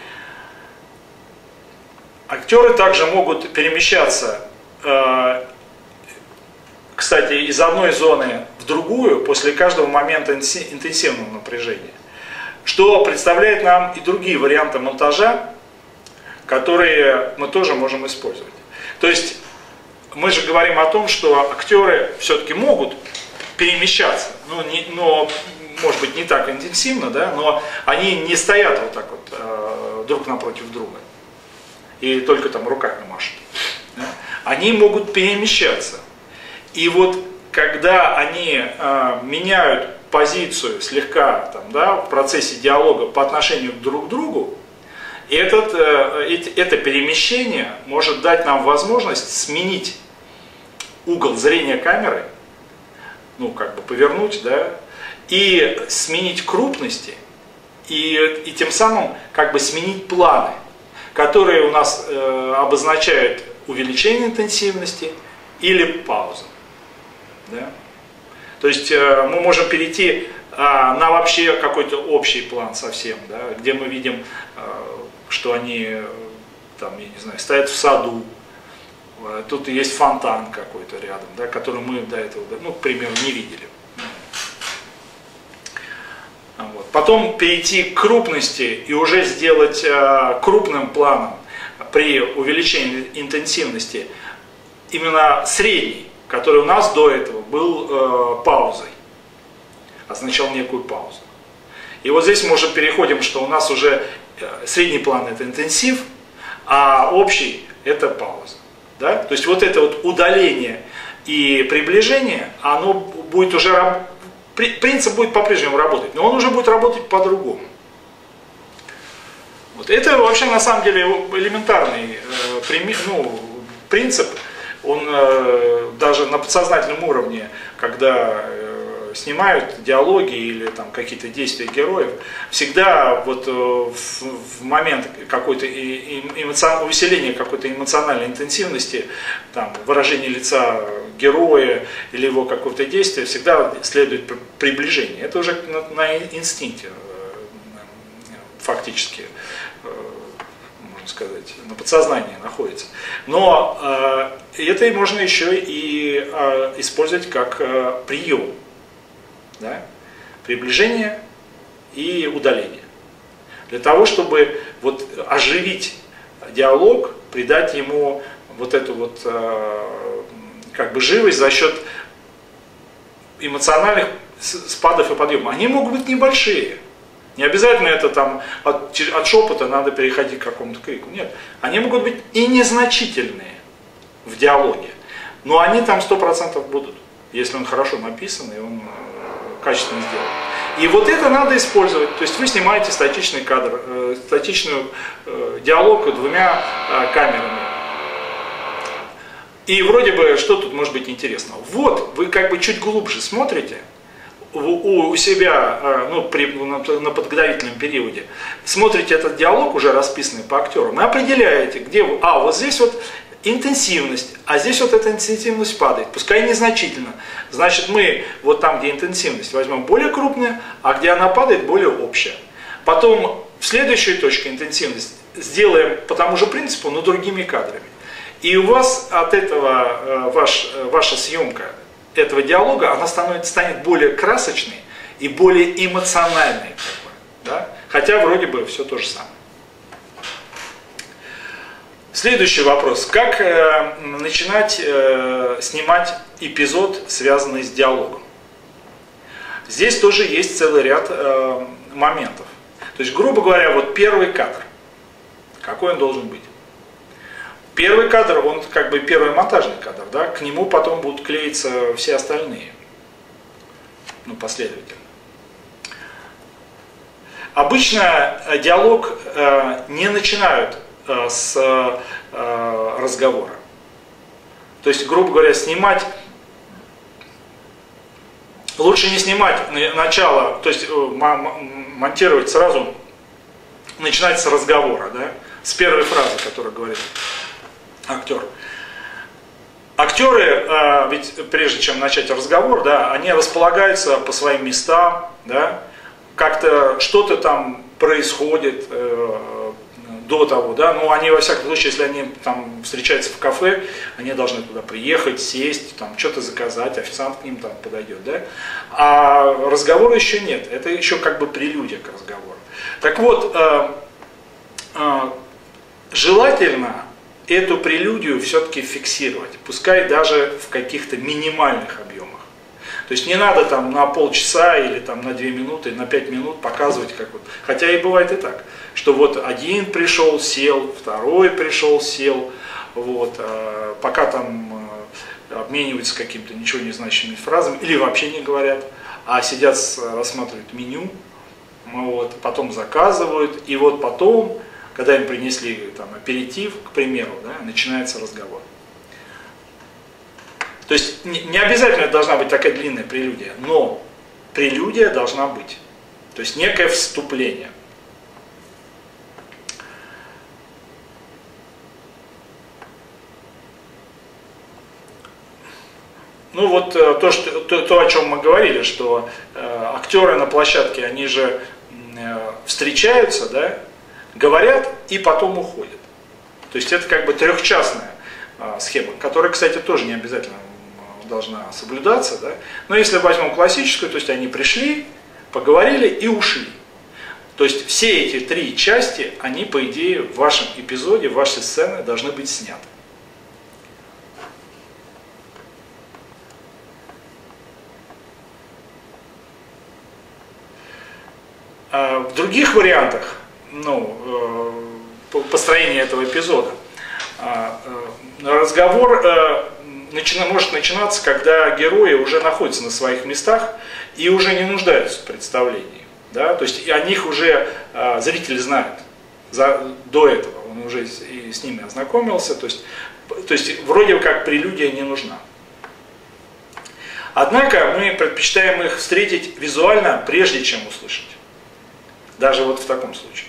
S1: Актеры также могут перемещаться, э, кстати, из одной зоны в другую после каждого момента интенсивного напряжения, что представляет нам и другие варианты монтажа, которые мы тоже можем использовать. То есть мы же говорим о том, что актеры все-таки могут перемещаться, ну, не, но, может быть, не так интенсивно, да, но они не стоят вот так вот э, друг напротив друга и только там руками машут. Да. Они могут перемещаться. И вот когда они э, меняют позицию слегка там, да, в процессе диалога по отношению друг к другу, этот, э, это перемещение может дать нам возможность сменить угол зрения камеры, ну как бы повернуть, да, и сменить крупности, и, и тем самым как бы сменить планы, которые у нас э, обозначают увеличение интенсивности или паузу. Да? То есть э, мы можем перейти э, на вообще какой-то общий план совсем, да, где мы видим, э, что они э, там, я не знаю, стоят в саду, э, тут есть фонтан какой-то рядом, да, который мы до этого, ну, к примеру, не видели. Вот. Потом перейти к крупности и уже сделать э, крупным планом при увеличении интенсивности именно средний, который у нас до этого был э, паузой, означал некую паузу. И вот здесь мы уже переходим, что у нас уже э, средний план это интенсив, а общий это пауза. Да? То есть вот это вот удаление и приближение, оно будет уже, принцип будет по-прежнему работать, но он уже будет работать по-другому. Вот это вообще на самом деле элементарный э, пример, ну, принцип. Он э, даже на подсознательном уровне, когда э, снимают диалоги или там какие-то действия героев, всегда вот э, в, в момент какой-то эмоцион... усиления какой-то эмоциональной интенсивности, там, выражения лица героя или его какого-то действия, всегда следует приближение. Это уже на, на инстинкте э, фактически, э, можно сказать, на подсознании находится. Но э, это можно еще и э, использовать как э, прием. Да? Приближение и удаление. Для того, чтобы вот оживить диалог, придать ему вот эту вот как бы живость за счет эмоциональных спадов и подъемов. Они могут быть небольшие. Не обязательно это там от, от шепота надо переходить к какому-то крику. Нет. Они могут быть и незначительные в диалоге. Но они там сто процентов будут, если он хорошо написан и он качественно сделан. И вот это надо использовать. То есть вы снимаете статичный кадр, э, статичный э, диалог двумя э, камерами. И вроде бы, что тут может быть интересного? Вот, вы как бы чуть глубже смотрите, у, у себя, ну, при, на, на подготовительном периоде, смотрите этот диалог, уже расписанный по актерам, и определяете, где вы, а, вот здесь вот интенсивность, а здесь вот эта интенсивность падает, пускай незначительно. Значит, мы вот там, где интенсивность, возьмем более крупная, а где она падает, более общая. Потом в следующей точке интенсивность сделаем по тому же принципу, но другими кадрами. И у вас от этого ваш, ваша съемка этого диалога, она становится, станет более красочной и более эмоциональной. Как бы, да? Хотя вроде бы все то же самое. Следующий вопрос. Как э, начинать э, снимать эпизод, связанный с диалогом? Здесь тоже есть целый ряд э, моментов. То есть, грубо говоря, вот первый кадр. Какой он должен быть? Первый кадр, он как бы первый монтажный кадр, да? К нему потом будут клеиться все остальные. Ну, последовательно. Обычно диалог э, не начинают э, с э, разговора. То есть, грубо говоря, снимать, лучше не снимать начало, то есть монтировать сразу, начинать с разговора, да? С первой фразы, которую говорит актер. Актеры, э, ведь прежде чем начать разговор, да, они располагаются по своим местам, да, как-то что-то там происходит э, до того, да, ну они во всяком случае, если они там встречаются в кафе, они должны туда приехать, сесть, там что-то заказать, официант к ним там подойдет, да, а разговора еще нет, это еще как бы прелюдия к разговору. Так вот, э, э, желательно эту прелюдию все-таки фиксировать, пускай даже в каких-то минимальных объемах. То есть не надо там на полчаса или там на две минуты, на пять минут показывать, как вот. Хотя и бывает и так, что вот один пришел, сел, второй пришел, сел, вот, а пока там обмениваются какими-то ничего не значащими фразами или вообще не говорят, а сидят, рассматривают меню, вот, потом заказывают, и вот потом, когда им принесли там аперитив, к примеру, да, начинается разговор. То есть не обязательно должна быть такая длинная прелюдия, но прелюдия должна быть. То есть некое вступление. Ну вот то, что, то, то о чем мы говорили, что э, актеры на площадке, они же э, встречаются, да, говорят и потом уходят. То есть это как бы трехчастная э, схема, которая, кстати, тоже не обязательно должна соблюдаться, да? Но если возьмем классическую, то есть они пришли, поговорили и ушли. То есть все эти три части, они, по идее, в вашем эпизоде, в вашей сцене должны быть сняты. В других вариантах, ну, построения этого эпизода, разговор может начинаться, когда герои уже находятся на своих местах и уже не нуждаются в представлении. Да? То есть о них уже зритель знает за, до этого, он уже и с ними ознакомился, то есть, то есть вроде как прелюдия не нужна. Однако мы предпочитаем их встретить визуально, прежде чем услышать. Даже вот в таком случае.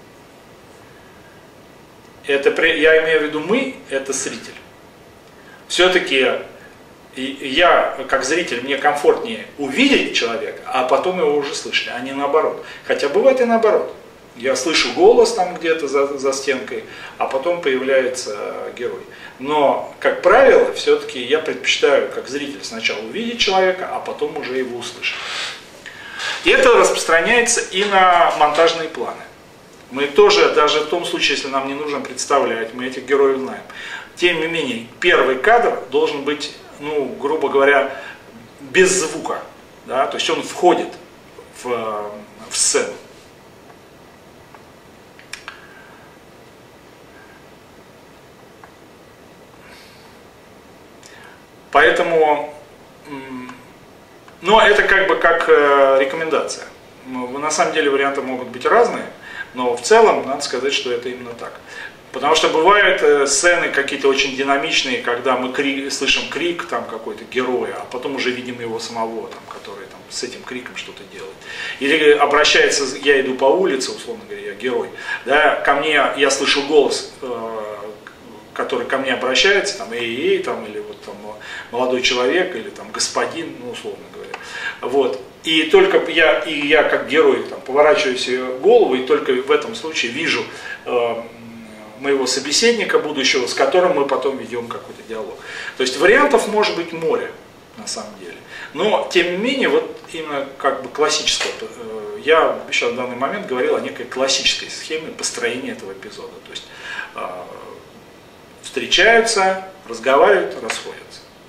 S1: Это, я имею в виду мы, это зритель. Все-таки я, как зритель, мне комфортнее увидеть человека, а потом его уже слышать, а не наоборот. Хотя бывает и наоборот. Я слышу голос там где-то за, за стенкой, а потом появляется герой. Но, как правило, все-таки я предпочитаю, как зритель, сначала увидеть человека, а потом уже его услышать. И это распространяется и на монтажные планы. В Мы тоже, даже в том случае, если нам не нужно представлять, мы этих героев знаем. Тем не менее, первый кадр должен быть, ну, грубо говоря, без звука. Да? То есть он входит в, в сцену. Поэтому, но это как бы как рекомендация. На самом деле варианты могут быть разные, но в целом надо сказать, что это именно так. Потому что бывают сцены какие-то очень динамичные, когда мы крик, слышим крик там какой-то героя, а потом уже видим его самого, там, который там, с этим криком что-то делает. Или обращается, я иду по улице, условно говоря, я герой, да, ко мне, я слышу голос, который ко мне обращается, там, эй-эй, там, или вот там молодой человек, или там господин, ну, условно говоря. Вот. И только я, и я как герой там, поворачиваюсь голову, и только в этом случае вижу э, моего собеседника будущего, с которым мы потом ведем какой-то диалог. То есть вариантов может быть море, на самом деле. Но, тем не менее, вот именно как бы классическое, э, я сейчас в данный момент говорил о некой классической схеме построения этого эпизода. То есть э, встречаются, разговаривают, расходятся.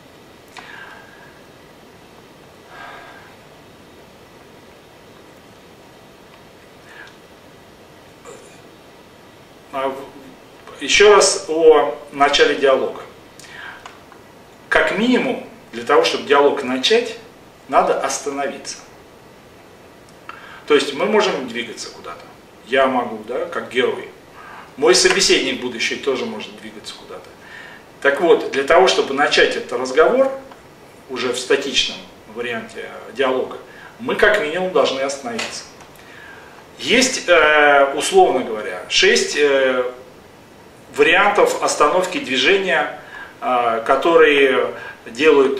S1: Еще раз о начале диалога. Как минимум, для того, чтобы диалог начать, надо остановиться. То есть мы можем двигаться куда-то. Я могу, да, как герой. Мой собеседник будущий тоже может двигаться куда-то. Так вот, для того, чтобы начать этот разговор, уже в статичном варианте диалога, мы как минимум должны остановиться. Есть, условно говоря, шесть вариантов остановки движения, которые делают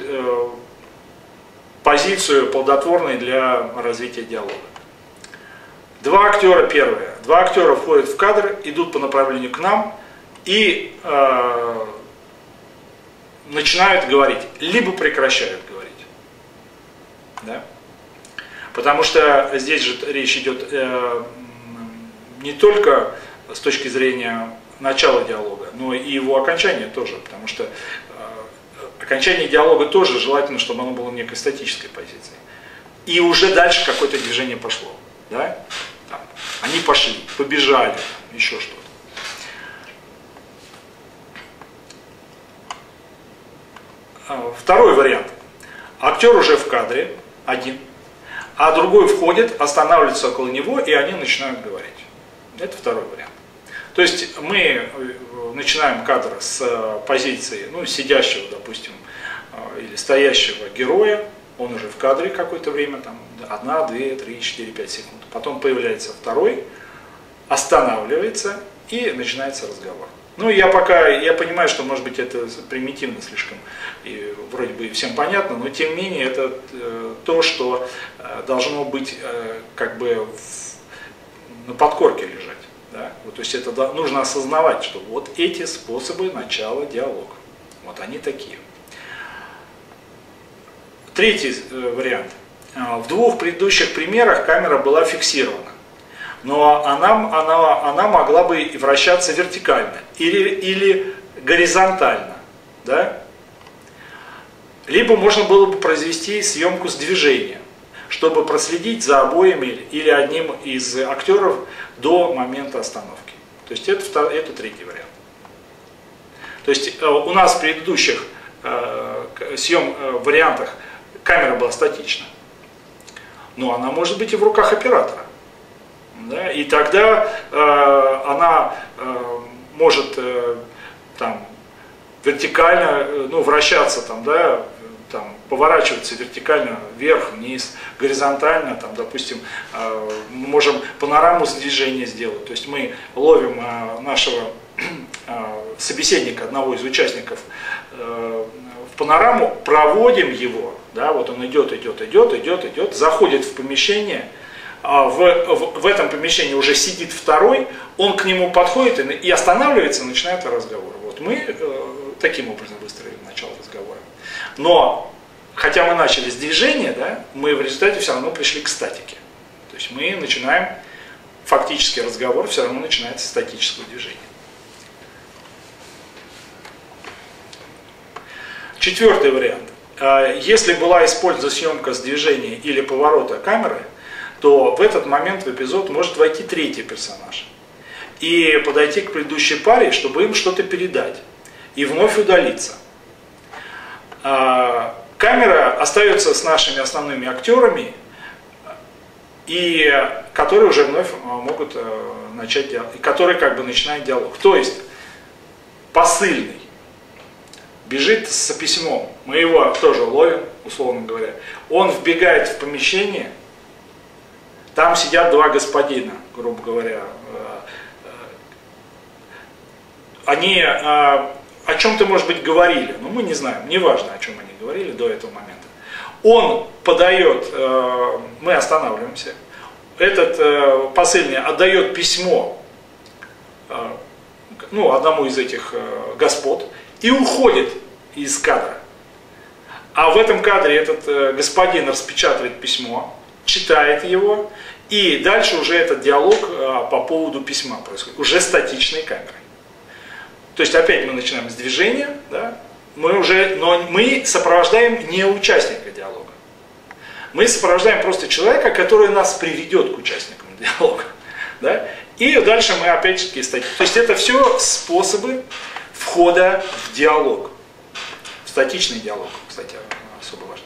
S1: позицию плодотворной для развития диалога. Два актера, первое, два актера входят в кадр, идут по направлению к нам и э, начинают говорить, либо прекращают говорить. Да? Потому что здесь же речь идет э, не только с точки зрения начала диалога, но и его окончания тоже, потому что э, окончание диалога тоже желательно, чтобы оно было некой статической позицией. И уже дальше какое-то движение пошло. Да? Там, они пошли, побежали, еще что-то. Второй вариант. Актер уже в кадре, один, а другой входит, останавливается около него, и они начинают говорить. Это второй вариант. То есть мы начинаем кадр с позиции, ну, сидящего, допустим, или стоящего героя, он уже в кадре какое-то время, там, одна, две, три, четыре, пять секунд. Потом появляется второй, останавливается, и начинается разговор. Ну, я пока, я понимаю, что, может быть, это примитивно слишком, и вроде бы всем понятно, но, тем не менее, это э, то, что э, должно быть, э, как бы, в, на подкорке лежать. Да? Вот, то есть, это да, нужно осознавать, что вот эти способы начала диалога. Вот они такие. Третий э, вариант. В двух предыдущих примерах камера была фиксирована, но она, она, она могла бы и вращаться вертикально или, или горизонтально. Да? Либо можно было бы произвести съемку с движения, чтобы проследить за обоими или одним из актеров до момента остановки. То есть это, это третий вариант. То есть у нас в предыдущих э, съем, э, вариантах камера была статична. Но она может быть и в руках оператора. Да? И тогда э, она э, может э, там, вертикально, э, ну, вращаться, там, да, там, поворачиваться вертикально вверх, вниз, горизонтально, там, допустим, э, мы можем панораму с движения сделать. То есть мы ловим э, нашего э, собеседника, одного из участников, э, в панораму, проводим его. Да, вот он идет, идет, идет, идет, идет, заходит в помещение, а в, в, в этом помещении уже сидит второй, он к нему подходит и, и останавливается, и начинает разговор. Вот мы э, таким образом выстроили начало разговора. Но, хотя мы начали с движения, да, мы в результате все равно пришли к статике. То есть мы начинаем фактически разговор все равно начинается с статического движения. Четвертый вариант. Если была использована съемка с движения или поворота камеры, то в этот момент в эпизод может войти третий персонаж и подойти к предыдущей паре, чтобы им что-то передать, и вновь удалиться. Камера остается с нашими основными актерами, и которые уже вновь могут начать диалог, и которые как бы начинают диалог. То есть посыльный бежит с письмом, мы его тоже ловим, условно говоря. Он вбегает в помещение, там сидят два господина, грубо говоря. Они о чем-то, может быть, говорили, но мы не знаем, неважно, о чем они говорили до этого момента. Он подает, мы останавливаемся, этот посыльный отдает письмо ну, одному из этих господ и уходит из кадра. А в этом кадре этот господин распечатывает письмо, читает его, и дальше уже этот диалог по поводу письма происходит, уже статичной камерой. То есть опять мы начинаем с движения, да? мы уже, но мы сопровождаем не участника диалога. Мы сопровождаем просто человека, который нас приведет к участникам диалога. Да? И дальше мы опять-таки статично. То есть это все способы входа в диалог. Статичный диалог, кстати, особо важно.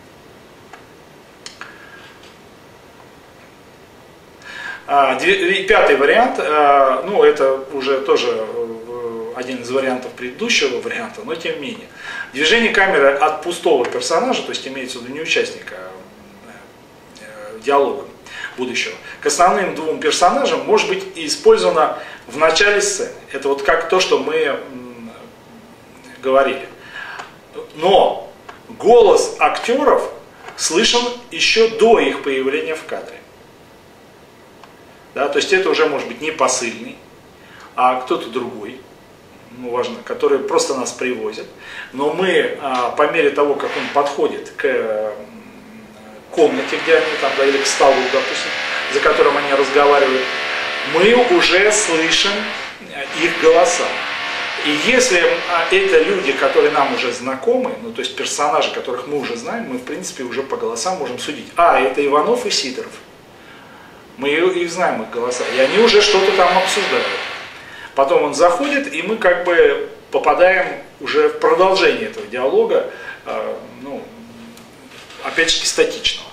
S1: А, пятый вариант, а, ну это уже тоже один из вариантов предыдущего варианта, но тем не менее. Движение камеры от пустого персонажа, то есть имеется в виду не участника э, диалога будущего, к основным двум персонажам может быть использовано в начале сцены. Это вот как то, что мы м, говорили. Но голос актеров слышен еще до их появления в кадре. Да, то есть это уже может быть не посыльный, а кто-то другой. Ну, важно, которые просто нас привозят, но мы а, по мере того, как он подходит к э, комнате, где они там, да, или к столу, допустим, за которым они разговаривают, мы уже слышим их голоса. И если а, это люди, которые нам уже знакомы, ну то есть персонажи, которых мы уже знаем, мы в принципе уже по голосам можем судить. А, это Иванов и Сидоров. Мы их знаем, их голоса, и они уже что-то там обсуждают. Потом он заходит, и мы как бы попадаем уже в продолжение этого диалога, э, ну, опять-таки статичного.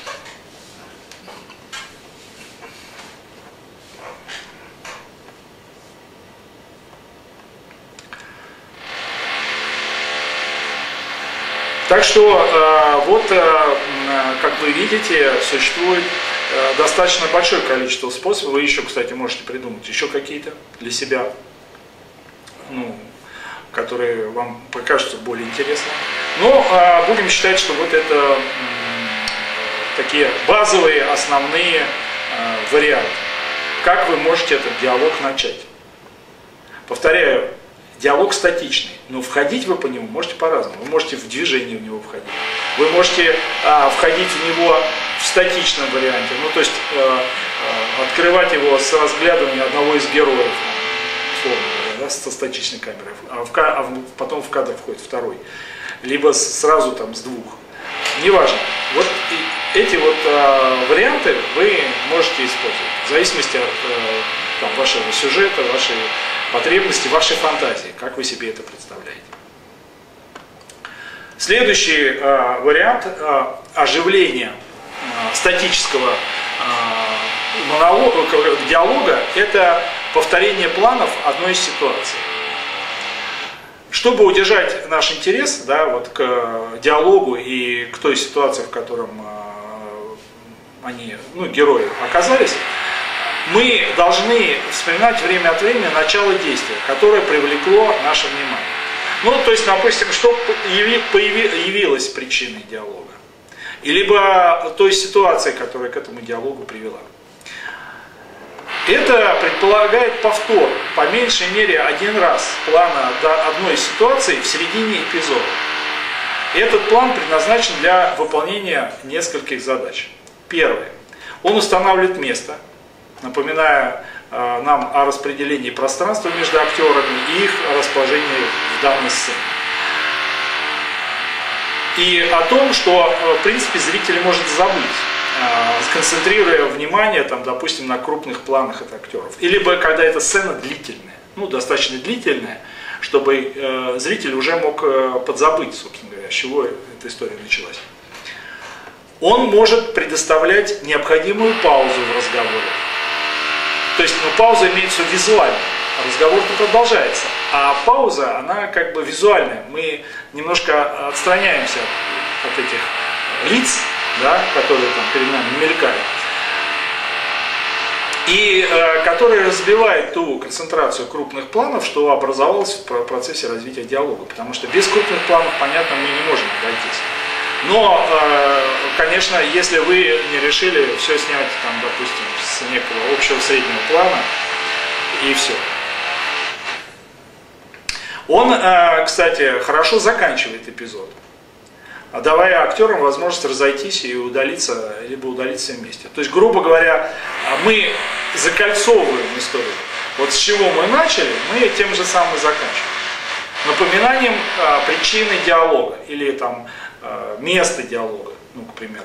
S1: Так что э, вот, э, как вы видите, существует э, достаточно большое количество способов. Вы еще, кстати, можете придумать еще какие-то для себя, ну, которые вам покажутся более интересными. Но э, будем считать, что вот это э, такие базовые, основные э, варианты. Как вы можете этот диалог начать? Повторяю, диалог статичный, но входить вы по нему можете по-разному. Вы можете в движение в него входить. Вы можете а, входить в него в статичном варианте. Ну, то есть э, э, открывать его с разглядывания одного из героев, условно говоря, да, со статичной камерой, а, в, а в, потом в кадр входит второй. Либо с, сразу там с двух. Неважно. Вот и, эти вот э, варианты вы можете использовать. В зависимости от э, там, вашего сюжета, вашей потребности, вашей фантазии, как вы себе это представляете. Следующий э, вариант э, оживления э, статического э, монолога, диалога – это повторение планов одной из ситуаций. Чтобы удержать наш интерес, да, вот, к диалогу и к той ситуации, в котором э, они, ну, герои оказались, мы должны вспоминать время от времени начало действия, которое привлекло наше внимание. Ну, то есть, допустим, что явилось причиной диалога, и либо той ситуации, которая к этому диалогу привела. Это предполагает повтор, по меньшей мере, один раз плана одной ситуации в середине эпизода. И этот план предназначен для выполнения нескольких задач. Первое. Он устанавливает место, напоминая э, нам о распределении пространства между актерами и их расположении в данной сцене. И о том, что, в принципе, зритель может забыть, сконцентрируя внимание, там, допустим, на крупных планах от актеров. Или когда эта сцена длительная, ну, достаточно длительная, чтобы э, зритель уже мог э, подзабыть, собственно говоря, с чего эта история началась. Он может предоставлять необходимую паузу в разговоре. То есть, ну, пауза имеется в виду визуально. Разговор-то продолжается. А пауза, она как бы визуальная. Мы немножко отстраняемся от, от этих лиц, да, которые там перед нами мелькают. И э, которые разбивают ту концентрацию крупных планов, что образовалось в процессе развития диалога. Потому что без крупных планов, понятно, мы не можем обойтись. Но, э, конечно, если вы не решили все снять, там, допустим, с некого общего среднего плана, и все. Он, э, кстати, хорошо заканчивает эпизод, давая актерам возможность разойтись и удалиться, либо удалиться вместе. То есть, грубо говоря, мы закольцовываем историю. Вот с чего мы начали, мы тем же самым и заканчиваем. Напоминанием а, причины диалога или там а, места диалога, ну, к примеру.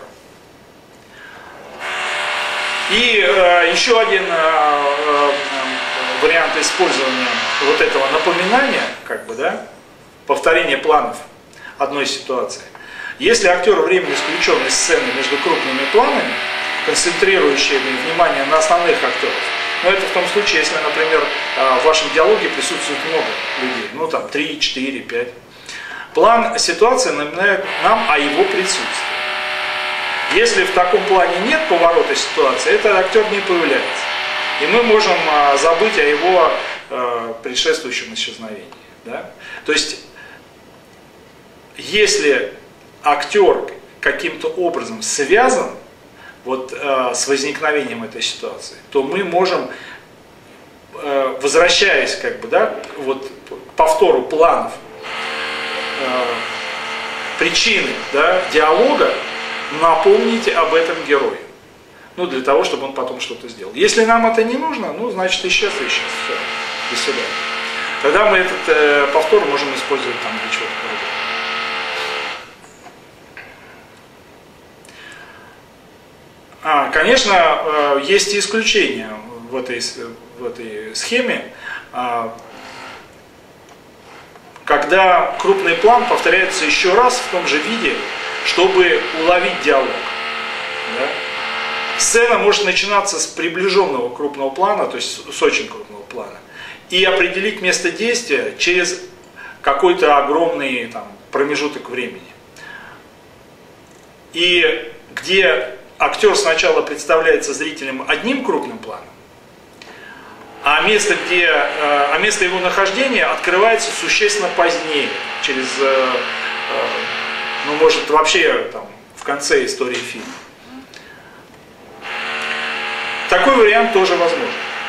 S1: И а, еще один а, а, вариант использования вот этого напоминания, как бы, да, повторения планов одной ситуации. Если актер временно исключен из сцены между крупными планами, концентрирующими внимание на основных актеров, но это в том случае, если, например, в вашем диалоге присутствует много людей, ну там три, четыре, пять. План ситуации напоминает нам о его присутствии. Если в таком плане нет поворота ситуации, этот актер не появляется. И мы можем забыть о его предшествующем исчезновении. Да? То есть, если актер каким-то образом связан вот, э, с возникновением этой ситуации, то мы можем, э, возвращаясь как бы, да, вот, к повтору планов, э, причины, да, диалога, напомнить об этом герою. Ну, для того, чтобы он потом что-то сделал. Если нам это не нужно, ну, значит, исчез, исчез. Все, до свидания. Тогда мы этот э, повтор можем использовать там для чего-то другого. А, конечно, есть и исключения в этой, в этой схеме, когда крупный план повторяется еще раз в том же виде, чтобы уловить диалог. Да? Сцена может начинаться с приближенного крупного плана, то есть с очень крупного плана, и определить место действия через какой-то огромный там, промежуток времени. И где актер сначала представляется зрителям одним крупным планом, а место, где, а место его нахождения открывается существенно позднее, через, ну, может, вообще там, в конце истории фильма. Такой вариант тоже возможен.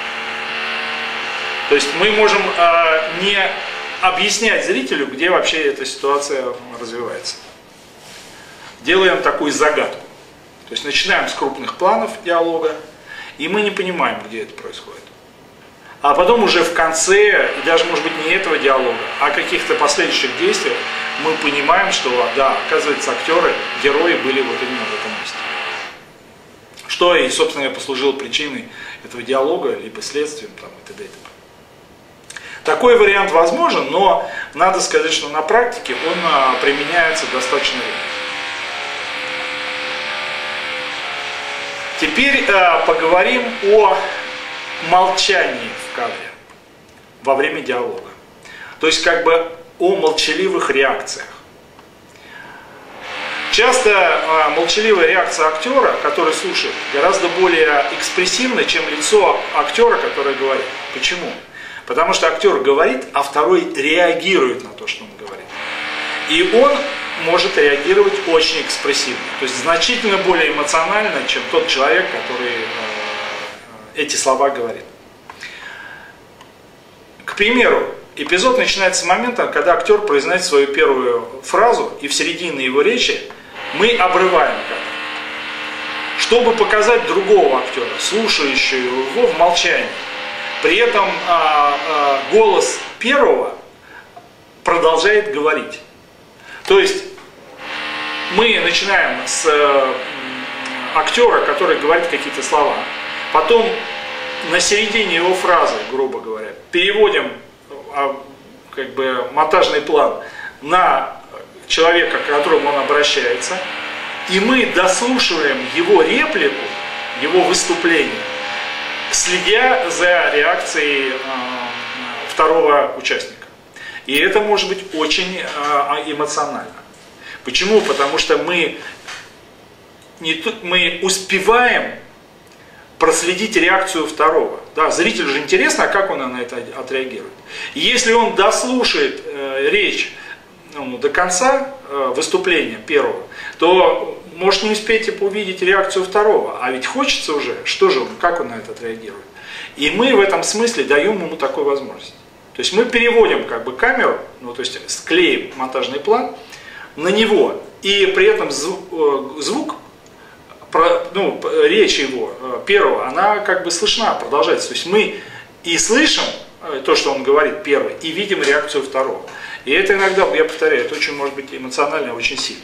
S1: То есть мы можем не объяснять зрителю, где вообще эта ситуация развивается. Делаем такую загадку. То есть начинаем с крупных планов диалога, и мы не понимаем, где это происходит. А потом уже в конце, и даже может быть не этого диалога, а каких-то последующих действиях, мы понимаем, что да, оказывается, актеры, герои были вот именно в этом месте. Что и, собственно, послужило причиной этого диалога, либо следствием, там, и т.д. и т.п. Такой вариант возможен, но надо сказать, что на практике он а, применяется достаточно редко. Теперь э, поговорим о молчании в кадре во время диалога. То есть как бы о молчаливых реакциях. Часто э, молчаливая реакция актера, который слушает, гораздо более экспрессивна, чем лицо актера, который говорит. Почему? Потому что актер говорит, а второй реагирует на то, что он говорит. И он может реагировать очень экспрессивно, то есть значительно более эмоционально, чем тот человек, который э, эти слова говорит. К примеру, эпизод начинается с момента, когда актер произносит свою первую фразу, и в середине его речи мы обрываем кадр, чтобы показать другого актера, слушающего его в молчании. При этом а, а, голос первого продолжает говорить. То есть мы начинаем с а, актера, который говорит какие-то слова, потом на середине его фразы, грубо говоря, переводим а, как бы монтажный план на человека, к которому он обращается, и мы дослушиваем его реплику, его выступление, следя за реакцией э, второго участника. И это может быть очень э, эмоционально. Почему? Потому что мы, не, мы успеваем проследить реакцию второго. Да, зрителю же интересно, как он на это отреагирует. И если он дослушает э, речь ну, до конца э, выступления первого, то может не успеть увидеть реакцию второго. А ведь хочется уже, что же он, как он на это отреагирует. И мы в этом смысле даем ему такую возможность. То есть мы переводим как бы камеру, ну, то есть склеим монтажный план на него, и при этом звук, звук ну, речь его первого, она как бы слышна, продолжается. То есть мы и слышим то, что он говорит первый, и видим реакцию второго. И это иногда, я повторяю, это очень может быть эмоционально, очень сильно.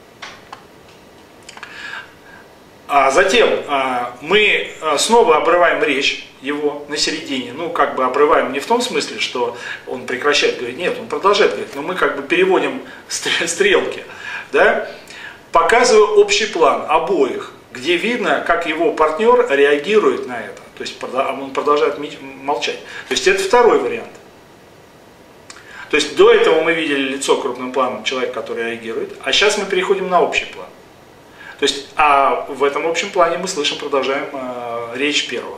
S1: А затем а, мы снова обрываем речь его на середине. Ну, как бы обрываем не в том смысле, что он прекращает говорить. Нет, он продолжает говорить. Но мы как бы переводим стрелки. Да? Показываю общий план обоих, где видно, как его партнер реагирует на это. То есть он продолжает молчать. То есть это второй вариант. То есть до этого мы видели лицо крупным планом человека, который реагирует. А сейчас мы переходим на общий план. То есть, а в этом общем плане мы слышим, продолжаем э, речь первого.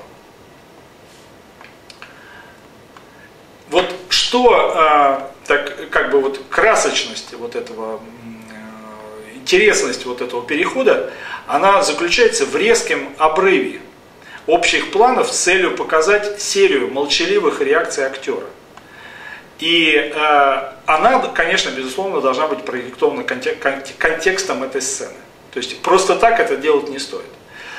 S1: Вот что, э, так, как бы вот красочность вот этого, э, интересность вот этого перехода, она заключается в резком обрыве общих планов с целью показать серию молчаливых реакций актера. И э, она, конечно, безусловно, должна быть продиктована контек контекстом этой сцены. То есть просто так это делать не стоит.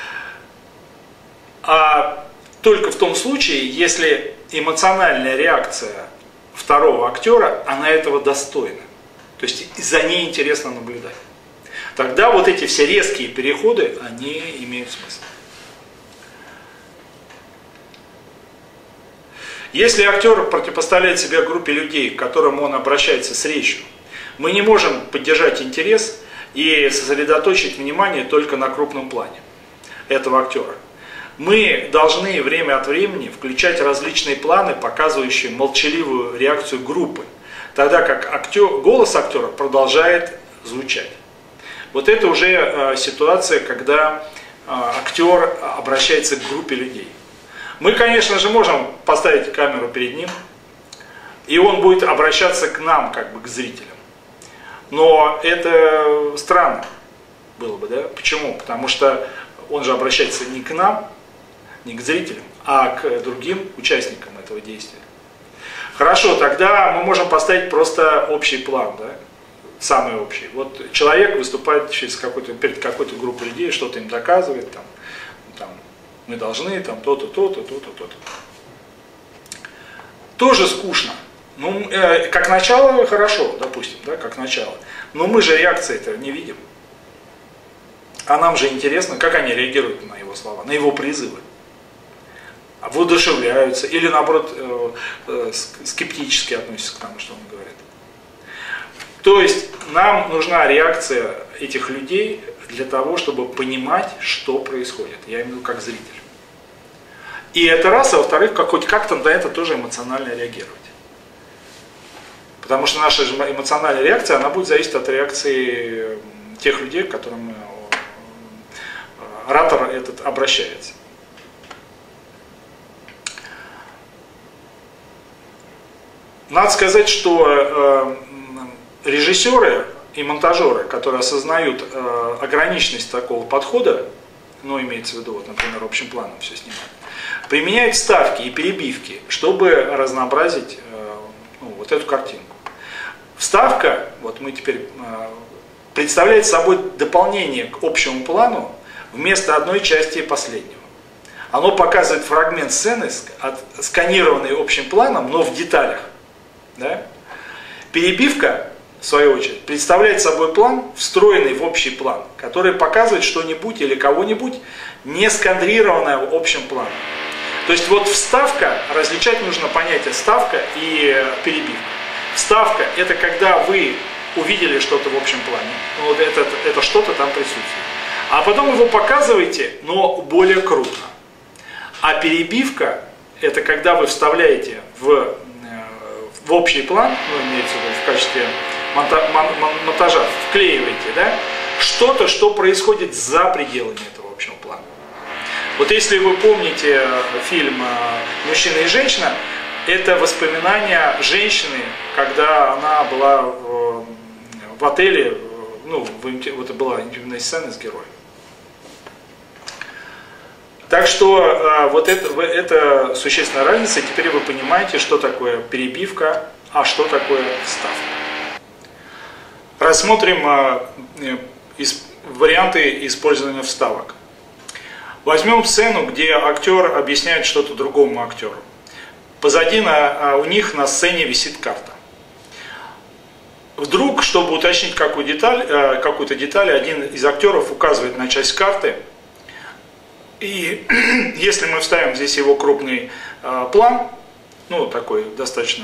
S1: А только в том случае, если эмоциональная реакция второго актера, она этого достойна. То есть за ней интересно наблюдать. Тогда вот эти все резкие переходы, они имеют смысл. Если актер противопоставляет себя группе людей, к которым он обращается с речью, мы не можем поддержать интерес и сосредоточить внимание только на крупном плане этого актера. Мы должны время от времени включать различные планы, показывающие молчаливую реакцию группы, тогда как актер, голос актера продолжает звучать. Вот это уже э, ситуация, когда э, актер обращается к группе людей. Мы, конечно же, можем поставить камеру перед ним, и он будет обращаться к нам, как бы к зрителям. Но это странно было бы, да? Почему? Потому что он же обращается не к нам, не к зрителям, а к другим участникам этого действия. Хорошо, тогда мы можем поставить просто общий план, да? Самый общий. Вот человек выступает через какой-то, перед какой-то группой людей, что-то им доказывает, там, там, мы должны, там, то-то, то-то, то-то, то-то. Тоже скучно. Ну, э, как начало хорошо, допустим, да, как начало. Но мы же реакции-то не видим. А нам же интересно, как они реагируют на его слова, на его призывы. Воодушевляются или, наоборот, э, э, скептически относятся к тому, что он говорит. То есть нам нужна реакция этих людей для того, чтобы понимать, что происходит. Я имею в виду как зритель. И это раз, а во-вторых, как, хоть как-то на это тоже эмоционально реагировать. Потому что наша эмоциональная реакция, она будет зависеть от реакции тех людей, к которым оратор этот обращается. Надо сказать, что режиссеры и монтажеры, которые осознают ограниченность такого подхода, ну, имеется в виду, вот, например, общим планом все снимать, применяют вставки и перебивки, чтобы разнообразить ну, вот эту картинку. Вставка, вот мы теперь, представляет собой дополнение к общему плану, вместо одной части последнего. Оно показывает фрагмент сцены, сканированный общим планом, но в деталях. Да? Перебивка, в свою очередь, представляет собой план, встроенный в общий план, который показывает что-нибудь или кого-нибудь, не сканированное в общем плане. То есть вот вставка, различать нужно понятие вставка и перебивка. Вставка – это когда вы увидели что-то в общем плане, вот это, это что-то там присутствует. А потом его показываете, но более крупно. А перебивка – это когда вы вставляете в, в общий план, ну, имеется в виду в качестве монта, мон, монтажа, вклеиваете, да, что-то, что происходит за пределами этого общего плана. Вот если вы помните фильм «Мужчина и женщина», это воспоминания женщины, когда она была в, в отеле, ну, в, это была интимная сцена с героем. Так что э, вот это, это существенная разница, и теперь вы понимаете, что такое перебивка, а что такое вставка. Рассмотрим э, из, варианты использования вставок. Возьмем сцену, где актер объясняет что-то другому актеру. Позади на, у них на сцене висит карта. Вдруг, чтобы уточнить какую деталь, э, какую-то деталь, один из актеров указывает на часть карты. И если мы вставим здесь его крупный э, план, ну такой достаточно,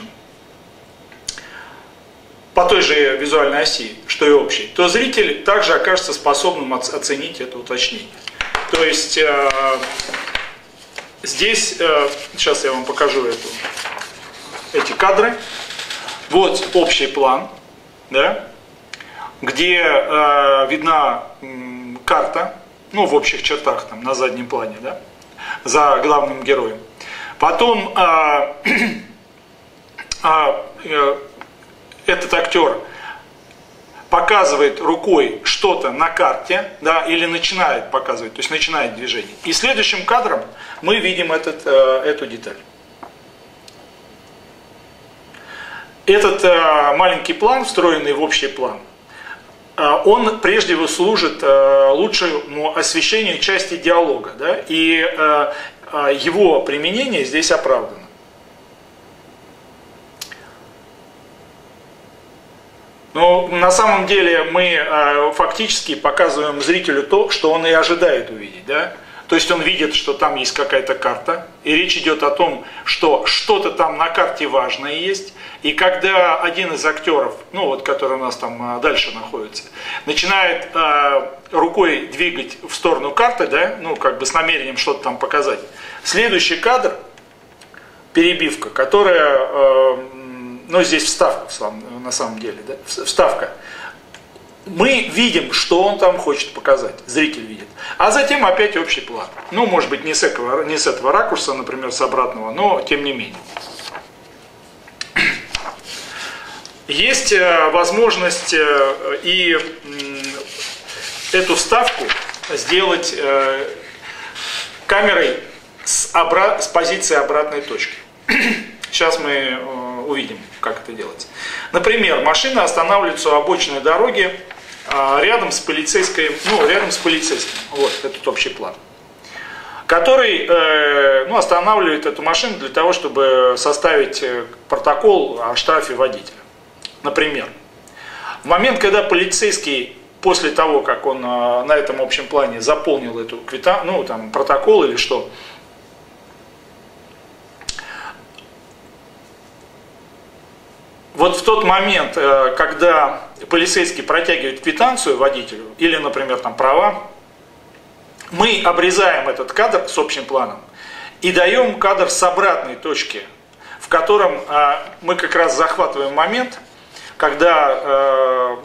S1: по той же визуальной оси, что и общий, то зритель также окажется способным оценить это уточнение. То есть э, здесь, э, сейчас я вам покажу эту, эти кадры. Вот общий план, да, где э, видна м, карта. Ну, в общих чертах, там, на заднем плане, да, за главным героем. Потом а, а, а, этот актер показывает рукой что-то на карте, да, или начинает показывать, то есть начинает движение. И следующим кадром мы видим этот, а, эту деталь. Этот а, маленький план, встроенный в общий план, он прежде всего служит э, лучшему освещению части диалога, да, и э, его применение здесь оправдано. Но на самом деле мы э, фактически показываем зрителю то, что он и ожидает увидеть, да. То есть он видит, что там есть какая-то карта, и речь идет о том, что что-то там на карте важное есть, и когда один из актеров, ну вот, который у нас там дальше находится, начинает э, рукой двигать в сторону карты, да, ну как бы с намерением что-то там показать, следующий кадр, перебивка, которая, э, ну здесь вставка на самом деле, да, вставка, мы видим, что он там хочет показать, зритель видит. А затем опять общий план. Ну, может быть, не с этого, не с этого ракурса, например, с обратного, но тем не менее. Есть возможность и эту вставку сделать камерой с, обра... с позиции обратной точки. Сейчас мы увидим, как это делать. Например, машина останавливается у обочины дороги рядом с полицейской, ну, рядом с полицейским, вот этот общий план, который э, ну, останавливает эту машину для того, чтобы составить протокол о штрафе водителя. Например, в момент, когда полицейский, после того, как он э, на этом общем плане заполнил эту квита, ну, там, протокол или что, вот в тот момент, когда полицейский протягивает квитанцию водителю, или, например, там права, мы обрезаем этот кадр с общим планом и даем кадр с обратной точки, в котором мы как раз захватываем момент, когда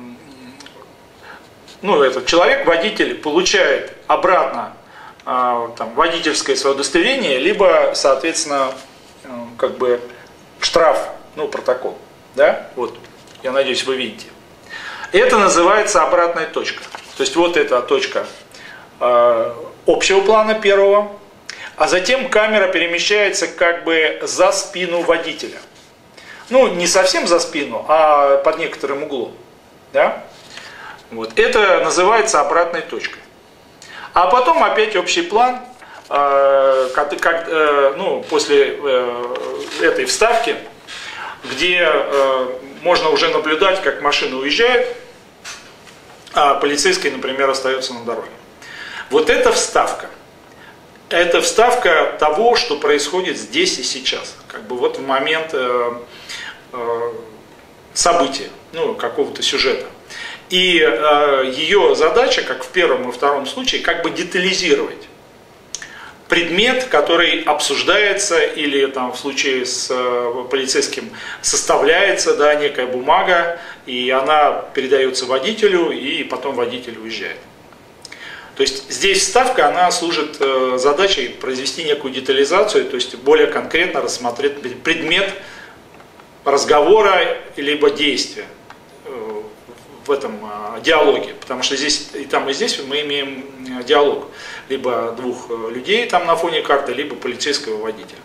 S1: ну, этот человек, водитель, получает обратно там, водительское свое удостоверение, либо, соответственно, как бы штраф. Ну, протокол, да, вот, я надеюсь, вы видите. Это называется обратная точка. То есть вот эта точка э, общего плана первого, а затем камера перемещается как бы за спину водителя. Ну, не совсем за спину, а под некоторым углом, да. Вот, это называется обратной точкой. А потом опять общий план, э, как, как, э, ну, после э, этой вставки, где э, можно уже наблюдать, как машина уезжает, а полицейский, например, остается на дороге. Вот эта вставка. Это вставка того, что происходит здесь и сейчас. Как бы вот в момент э, э, события, ну, какого-то сюжета. И э, ее задача, как в первом и втором случае, как бы детализировать предмет, который обсуждается, или там в случае с э, полицейским составляется, да, некая бумага, и она передается водителю, и потом водитель уезжает. То есть здесь вставка, она служит э, задачей произвести некую детализацию, то есть более конкретно рассмотреть предмет разговора либо действия э, в этом э, диалоге. Потому что здесь и там, и здесь мы имеем диалог либо двух людей там на фоне карты, либо полицейского водителя.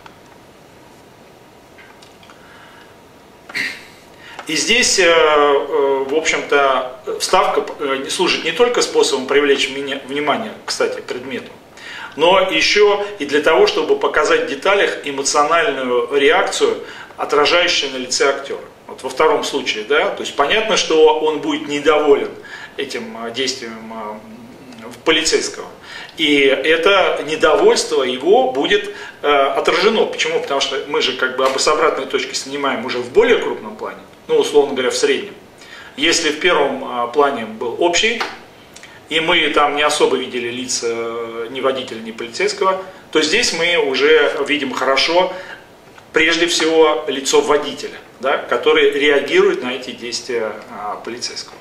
S1: И здесь, в общем-то, вставка служит не только способом привлечь внимание, кстати, к предмету, но еще и для того, чтобы показать в деталях эмоциональную реакцию, отражающую на лице актера. Вот во втором случае, да, то есть понятно, что он будет недоволен этим действием полицейского. И это недовольство его будет э, отражено. Почему? Потому что мы же как бы с обратной точки снимаем уже в более крупном плане, ну, условно говоря, в среднем. Если в первом э, плане был общий, и мы там не особо видели лица э, ни водителя, ни полицейского, то здесь мы уже видим хорошо, прежде всего, лицо водителя, да, который реагирует на эти действия э, полицейского.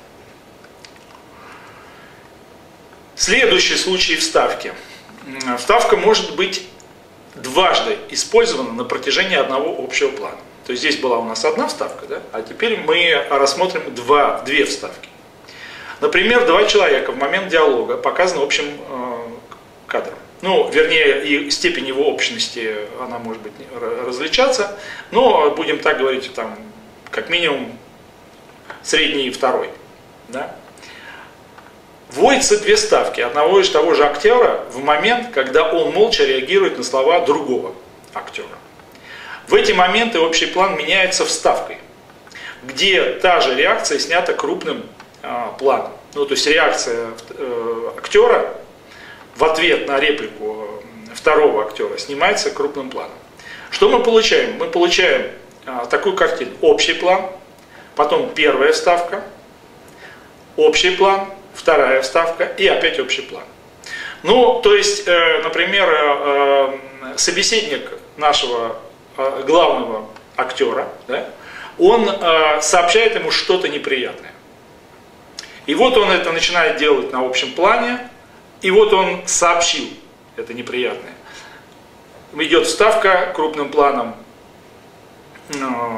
S1: Следующий случай вставки. Вставка может быть дважды использована на протяжении одного общего плана. То есть здесь была у нас одна вставка, да? А теперь мы рассмотрим два, две вставки. Например, два человека в момент диалога показаны общим э, кадром. Ну, вернее, и степень его общности, она может быть различаться, но будем так говорить, там, как минимум, средний и второй. Да? Вводятся две вставки одного и того же актера в момент, когда он молча реагирует на слова другого актера. В эти моменты общий план меняется вставкой, где та же реакция снята крупным э, планом. Ну, то есть реакция э, актера в ответ на реплику второго актера снимается крупным планом. Что мы получаем? Мы получаем э, такую картину. Общий план, потом первая вставка, общий план, вторая вставка и опять общий план. Ну, то есть, э, например, э, собеседник нашего э, главного актера, да, он э, сообщает ему что-то неприятное. И вот он это начинает делать на общем плане, и вот он сообщил это неприятное. Идет вставка крупным планом э,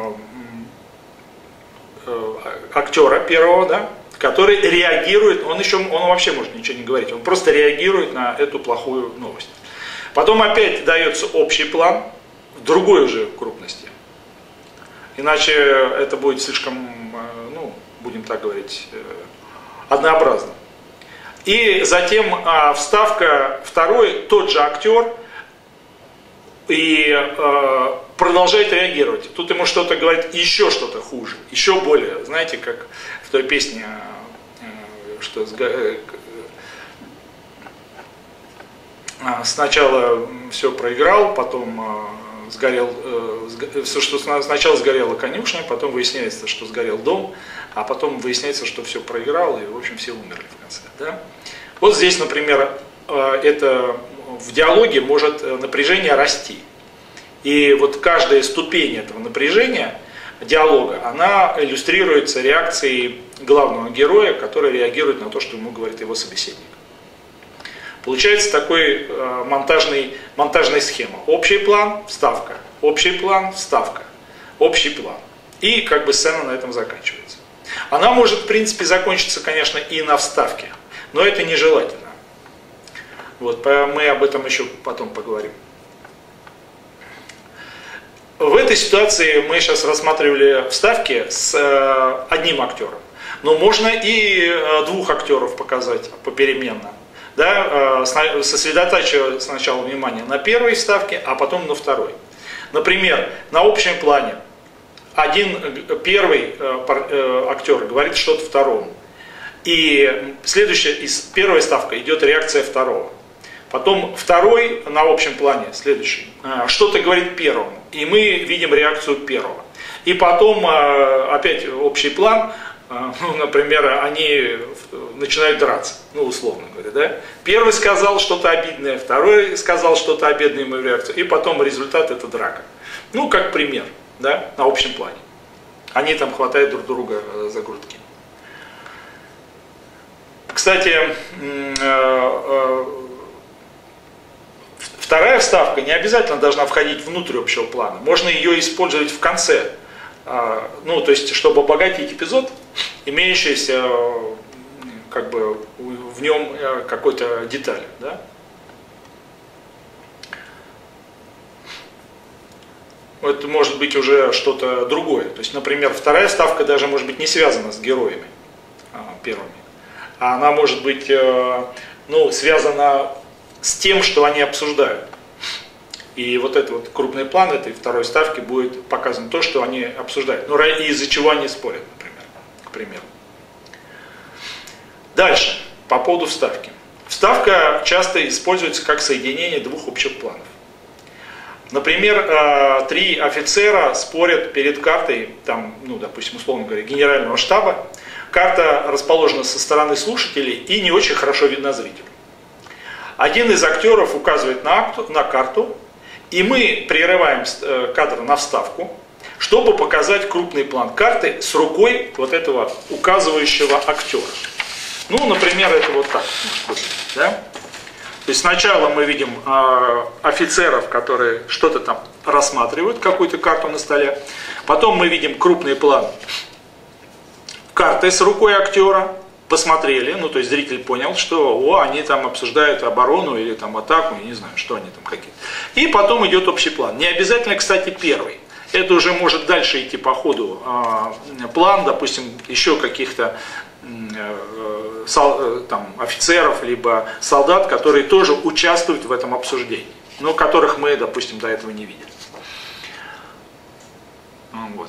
S1: э, актера первого, да, который реагирует, он еще, он вообще может ничего не говорить, он просто реагирует на эту плохую новость. Потом опять дается общий план в другой уже крупности. Иначе это будет слишком, ну, будем так говорить, однообразно. И затем вставка второй, тот же актер, и продолжает реагировать. Тут ему что-то говорит, еще что-то хуже, еще более, знаете, как в той песне, что сначала все проиграл, потом сгорел, что сначала сгорела конюшня, потом выясняется, что сгорел дом, а потом выясняется, что все проиграл, и в общем все умерли в конце. Да? Вот здесь, например, это в диалоге может напряжение расти. И вот каждая ступень этого напряжения диалога, она иллюстрируется реакцией главного героя, который реагирует на то, что ему говорит его собеседник. Получается такой э, монтажный, монтажная схема. Общий план, вставка. Общий план, вставка. Общий план. И как бы сцена на этом заканчивается. Она может, в принципе, закончиться, конечно, и на вставке. Но это нежелательно. Вот, мы об этом еще потом поговорим. В этой ситуации мы сейчас рассматривали вставки с одним актером. Но можно и двух актеров показать попеременно. да, сосредотачивая сначала внимание на первой вставке, а потом на второй. Например, на общем плане один первый актер говорит что-то второму. И следующая, из первой ставка идет реакция второго. Потом второй на общем плане, следующий, что-то говорит первому. И мы видим реакцию первого. И потом опять общий план, ну, например, они начинают драться, ну, условно говоря, да. Первый сказал что-то обидное, второй сказал что-то обидное, ему реакцию. И потом результат — это драка. Ну, как пример, да, на общем плане. Они там хватают друг друга за грудки. Кстати, вторая вставка не обязательно должна входить внутрь общего плана. Можно ее использовать в конце. Ну, то есть, чтобы обогатить эпизод, имеющийся как бы в нем какой-то деталь. Да? Это может быть уже что-то другое. То есть, например, вторая вставка даже может быть не связана с героями первыми. А она может быть, ну, связана с тем, что они обсуждают. И вот этот вот крупный план этой второй ставки будет показан то, что они обсуждают. Ну, и из-за чего они спорят, например, к примеру. Дальше, по поводу вставки. Вставка часто используется как соединение двух общих планов. Например, три офицера спорят перед картой, там, ну, допустим, условно говоря, генерального штаба. Карта расположена со стороны слушателей и не очень хорошо видна зрителю. Один из актеров указывает на, акту, на карту, и мы прерываем кадр на вставку, чтобы показать крупный план карты с рукой вот этого указывающего актера. Ну, например, это вот так. Да? То есть сначала мы видим э, офицеров, которые что-то там рассматривают, какую-то карту на столе. Потом мы видим крупный план карты с рукой актера. Посмотрели, ну то есть зритель понял, что о, они там обсуждают оборону или там атаку, я не знаю, что они там какие-то. И потом идет общий план. Не обязательно, кстати, первый. Это уже может дальше идти по ходу э, план, допустим, еще каких-то э, сол, там, офицеров, либо солдат, которые тоже участвуют в этом обсуждении, но которых мы, допустим, до этого не видели. Вот.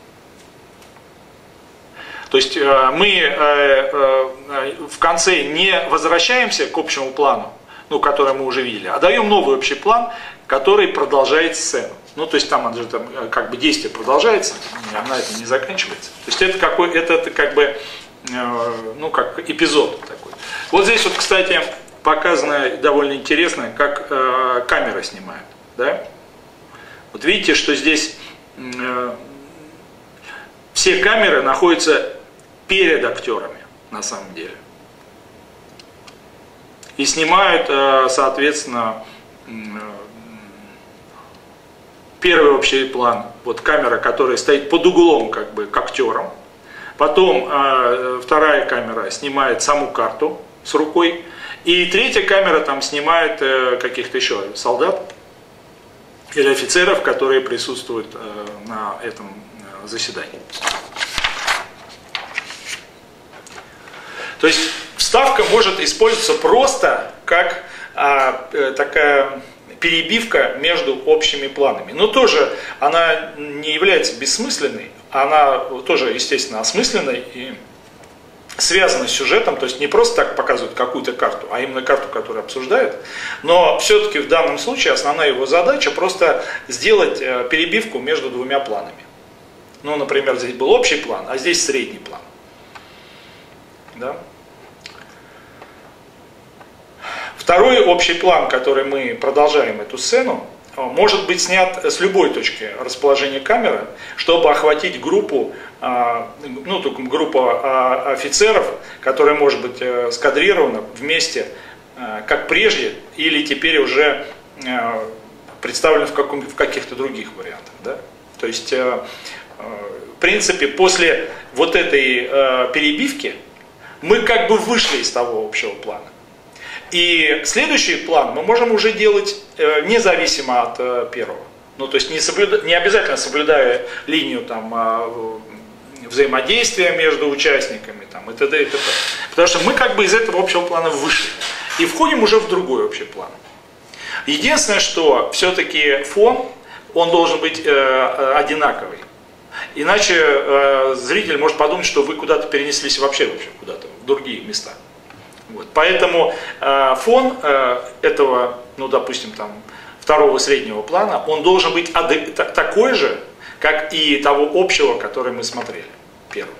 S1: То есть мы в конце не возвращаемся к общему плану, ну, который мы уже видели, а даем новый общий план, который продолжает сцену. Ну, то есть там, там как бы действие продолжается, она это не заканчивается. То есть это, какой, это, это как бы, ну, как эпизод такой. Вот здесь вот, кстати, показано довольно интересно, как камера снимает. Да? Вот видите, что здесь все камеры находятся перед актерами, на самом деле. И снимают, соответственно, первый общий план. Вот камера, которая стоит под углом как бы к актерам. Потом вторая камера снимает саму карту с рукой. И третья камера там снимает каких-то еще солдат или офицеров, которые присутствуют на этом заседании. То есть вставка может использоваться просто как а, такая перебивка между общими планами. Но тоже она не является бессмысленной, она тоже, естественно, осмысленной и связана с сюжетом, то есть не просто так показывают какую-то карту, а именно карту, которую обсуждают. Но все-таки в данном случае основная его задача просто сделать перебивку между двумя планами. Ну, например, здесь был общий план, а здесь средний план. Да? Второй общий план, который мы продолжаем эту сцену, может быть снят с любой точки расположения камеры, чтобы охватить группу, ну, группу офицеров, которая может быть скадрирована вместе, как прежде, или теперь уже представлена в, каком, в каких-то других вариантах. Да? То есть, в принципе, после вот этой перебивки мы как бы вышли из того общего плана. И следующий план мы можем уже делать э, независимо от э, первого. Ну, то есть не, соблюда... не обязательно соблюдая линию там, э, взаимодействия между участниками там, и т.д. и т.п. Потому что мы как бы из этого общего плана вышли. и входим уже в другой общий план. Единственное, что все-таки фон, он должен быть э, одинаковый. Иначе э, зритель может подумать, что вы куда-то перенеслись вообще, вообще куда-то, в другие места. Вот. Поэтому э, фон э, этого, ну, допустим, там, второго среднего плана, он должен быть такой же, как и того общего, который мы смотрели, первым.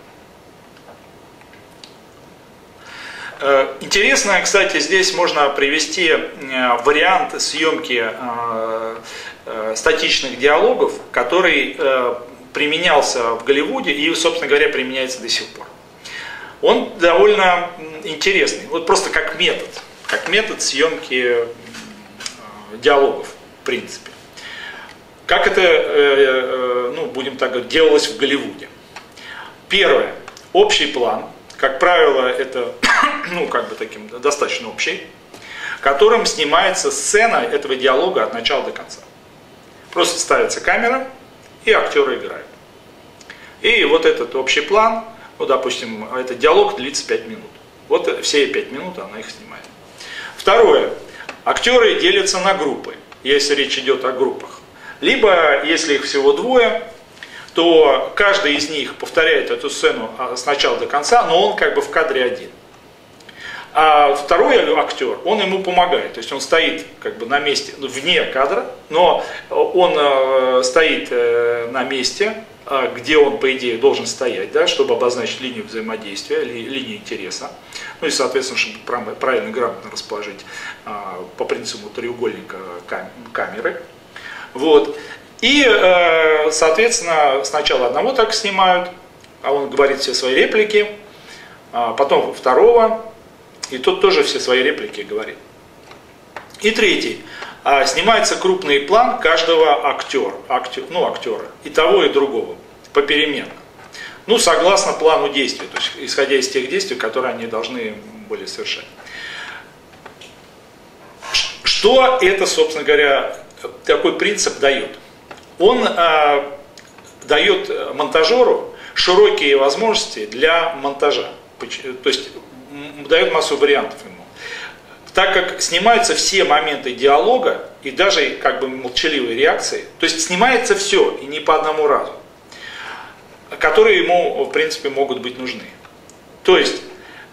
S1: Интересно, кстати, здесь можно привести вариант съемки статичных диалогов, который применялся в Голливуде и, собственно говоря, применяется до сих пор. Он довольно интересный, вот просто как метод, как метод съемки диалогов, в принципе. Как это, ну, будем так говорить, делалось в Голливуде? Первое. Общий план. Как правило, это, ну, как бы таким достаточно общий, которым снимается сцена этого диалога от начала до конца. Просто ставится камера, и актеры играют. И вот этот общий план, ну, допустим, этот диалог длится пять минут. Вот все пять минут она их снимает. Второе. Актеры делятся на группы, если речь идет о группах. Либо, если их всего двое, то каждый из них повторяет эту сцену с начала до конца, но он как бы в кадре один. А второй актер, он ему помогает, то есть он стоит как бы на месте, вне кадра, но он стоит на месте, где он, по идее, должен стоять, да, чтобы обозначить линию взаимодействия, ли, линию интереса, ну и, соответственно, чтобы правильно, грамотно расположить по принципу треугольника камеры. Вот. И, соответственно, сначала одного так снимают, а он говорит все свои реплики, потом второго, и тот тоже все свои реплики говорит. И третий. Снимается крупный план каждого актера, актер, ну, актера, и того, и другого, попеременно. Ну, согласно плану действий, то есть исходя из тех действий, которые они должны были совершать. Что это, собственно говоря, такой принцип дает? Он э, дает монтажеру широкие возможности для монтажа, то есть дает массу вариантов ему. Так как снимаются все моменты диалога и даже как бы молчаливые реакции, то есть снимается все и не по одному разу, которые ему, в принципе, могут быть нужны. То есть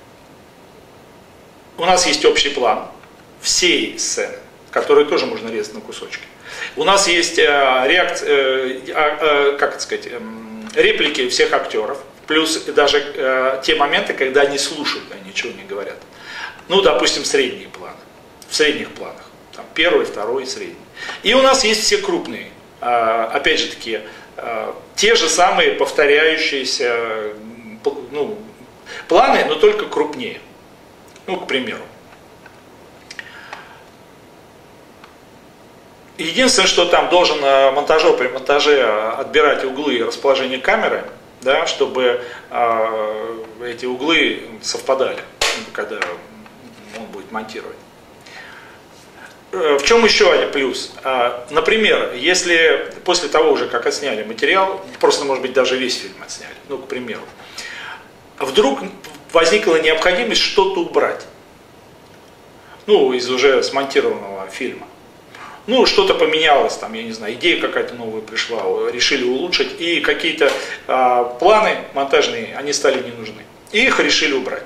S1: у нас есть общий план всей сцены, который тоже можно резать на кусочки. У нас есть реакция, как это сказать, реплики всех актеров, плюс даже те моменты, когда они слушают, они ничего не говорят. Ну, допустим, средние планы, в средних планах, там, первый, второй, средний. И у нас есть все крупные, опять же таки, те же самые повторяющиеся, ну, планы, но только крупнее. Ну, к примеру. Единственное, что там должен монтажер при монтаже отбирать углы и расположение камеры, да, чтобы э, эти углы совпадали, когда он будет монтировать. В чем еще один плюс? Например, если после того уже, как отсняли материал, просто, может быть, даже весь фильм отсняли, ну, к примеру, вдруг возникла необходимость что-то убрать, ну, из уже смонтированного фильма. Ну, что-то поменялось, там, я не знаю, идея какая-то новая пришла, решили улучшить, и какие-то а, планы монтажные, они стали не нужны. И их решили убрать.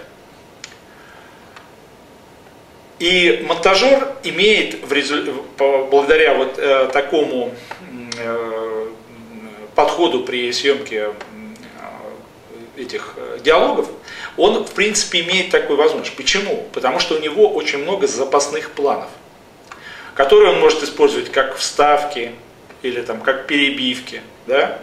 S1: И монтажер имеет, в резу... благодаря вот э, такому э, подходу при съемке э, этих э, диалогов, он, в принципе, имеет такую возможность. Почему? Потому что у него очень много запасных планов, которые он может использовать как вставки или там, как перебивки. Да?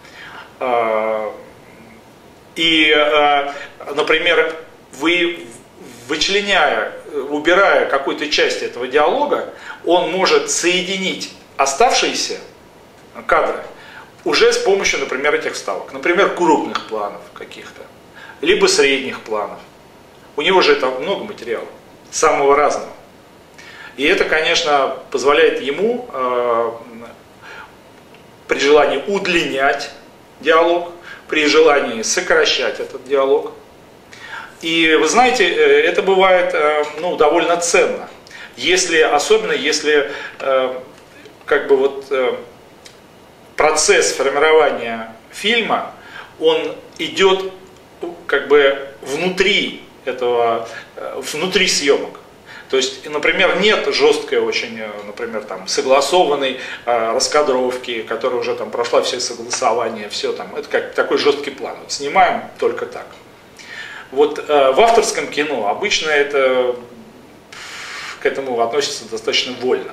S1: И, например, вы, вычленяя, убирая какую-то часть этого диалога, он может соединить оставшиеся кадры уже с помощью, например, этих вставок. Например, крупных планов каких-то, либо средних планов. У него же это много материала, самого разного. И это, конечно, позволяет ему э, при желании удлинять диалог, при желании сокращать этот диалог. И вы знаете, это бывает ну, довольно ценно. Если, особенно если как бы вот процесс формирования фильма, он идет как бы внутри этого, внутри съемок. То есть, например, нет жесткой очень, например, там, согласованной э, раскадровки, которая уже там прошла все согласования, все там, это как такой жесткий план. Вот снимаем только так. Вот э, в авторском кино обычно это к этому относится достаточно вольно.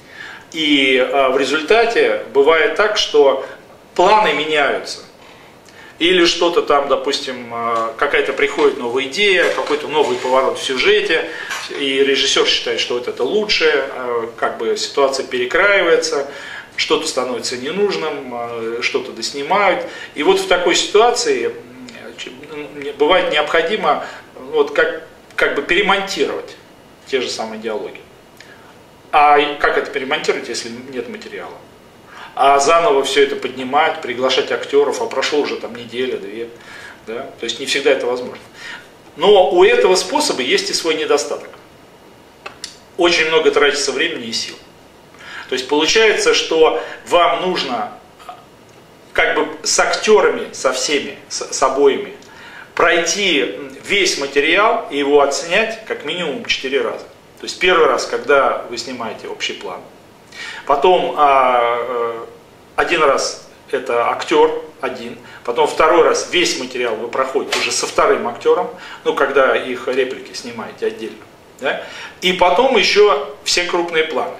S1: И э, в результате бывает так, что планы меняются. Или что-то там, допустим, какая-то приходит новая идея, какой-то новый поворот в сюжете, и режиссер считает, что вот это лучше, как бы ситуация перекраивается, что-то становится ненужным, что-то доснимают. И вот в такой ситуации бывает необходимо вот как, как бы перемонтировать те же самые диалоги. А как это перемонтировать, если нет материала? А заново все это поднимать, приглашать актеров, а прошло уже там неделя-две, да? То есть не всегда это возможно. Но у этого способа есть и свой недостаток. Очень много тратится времени и сил. То есть получается, что вам нужно как бы с актерами, со всеми, с, с обоими, пройти весь материал и его отснять как минимум четыре раза. То есть первый раз, когда вы снимаете общий план. Потом а, один раз это актер один, потом второй раз весь материал вы проходите уже со вторым актером, ну когда их реплики снимаете отдельно, да? И потом еще все крупные планы,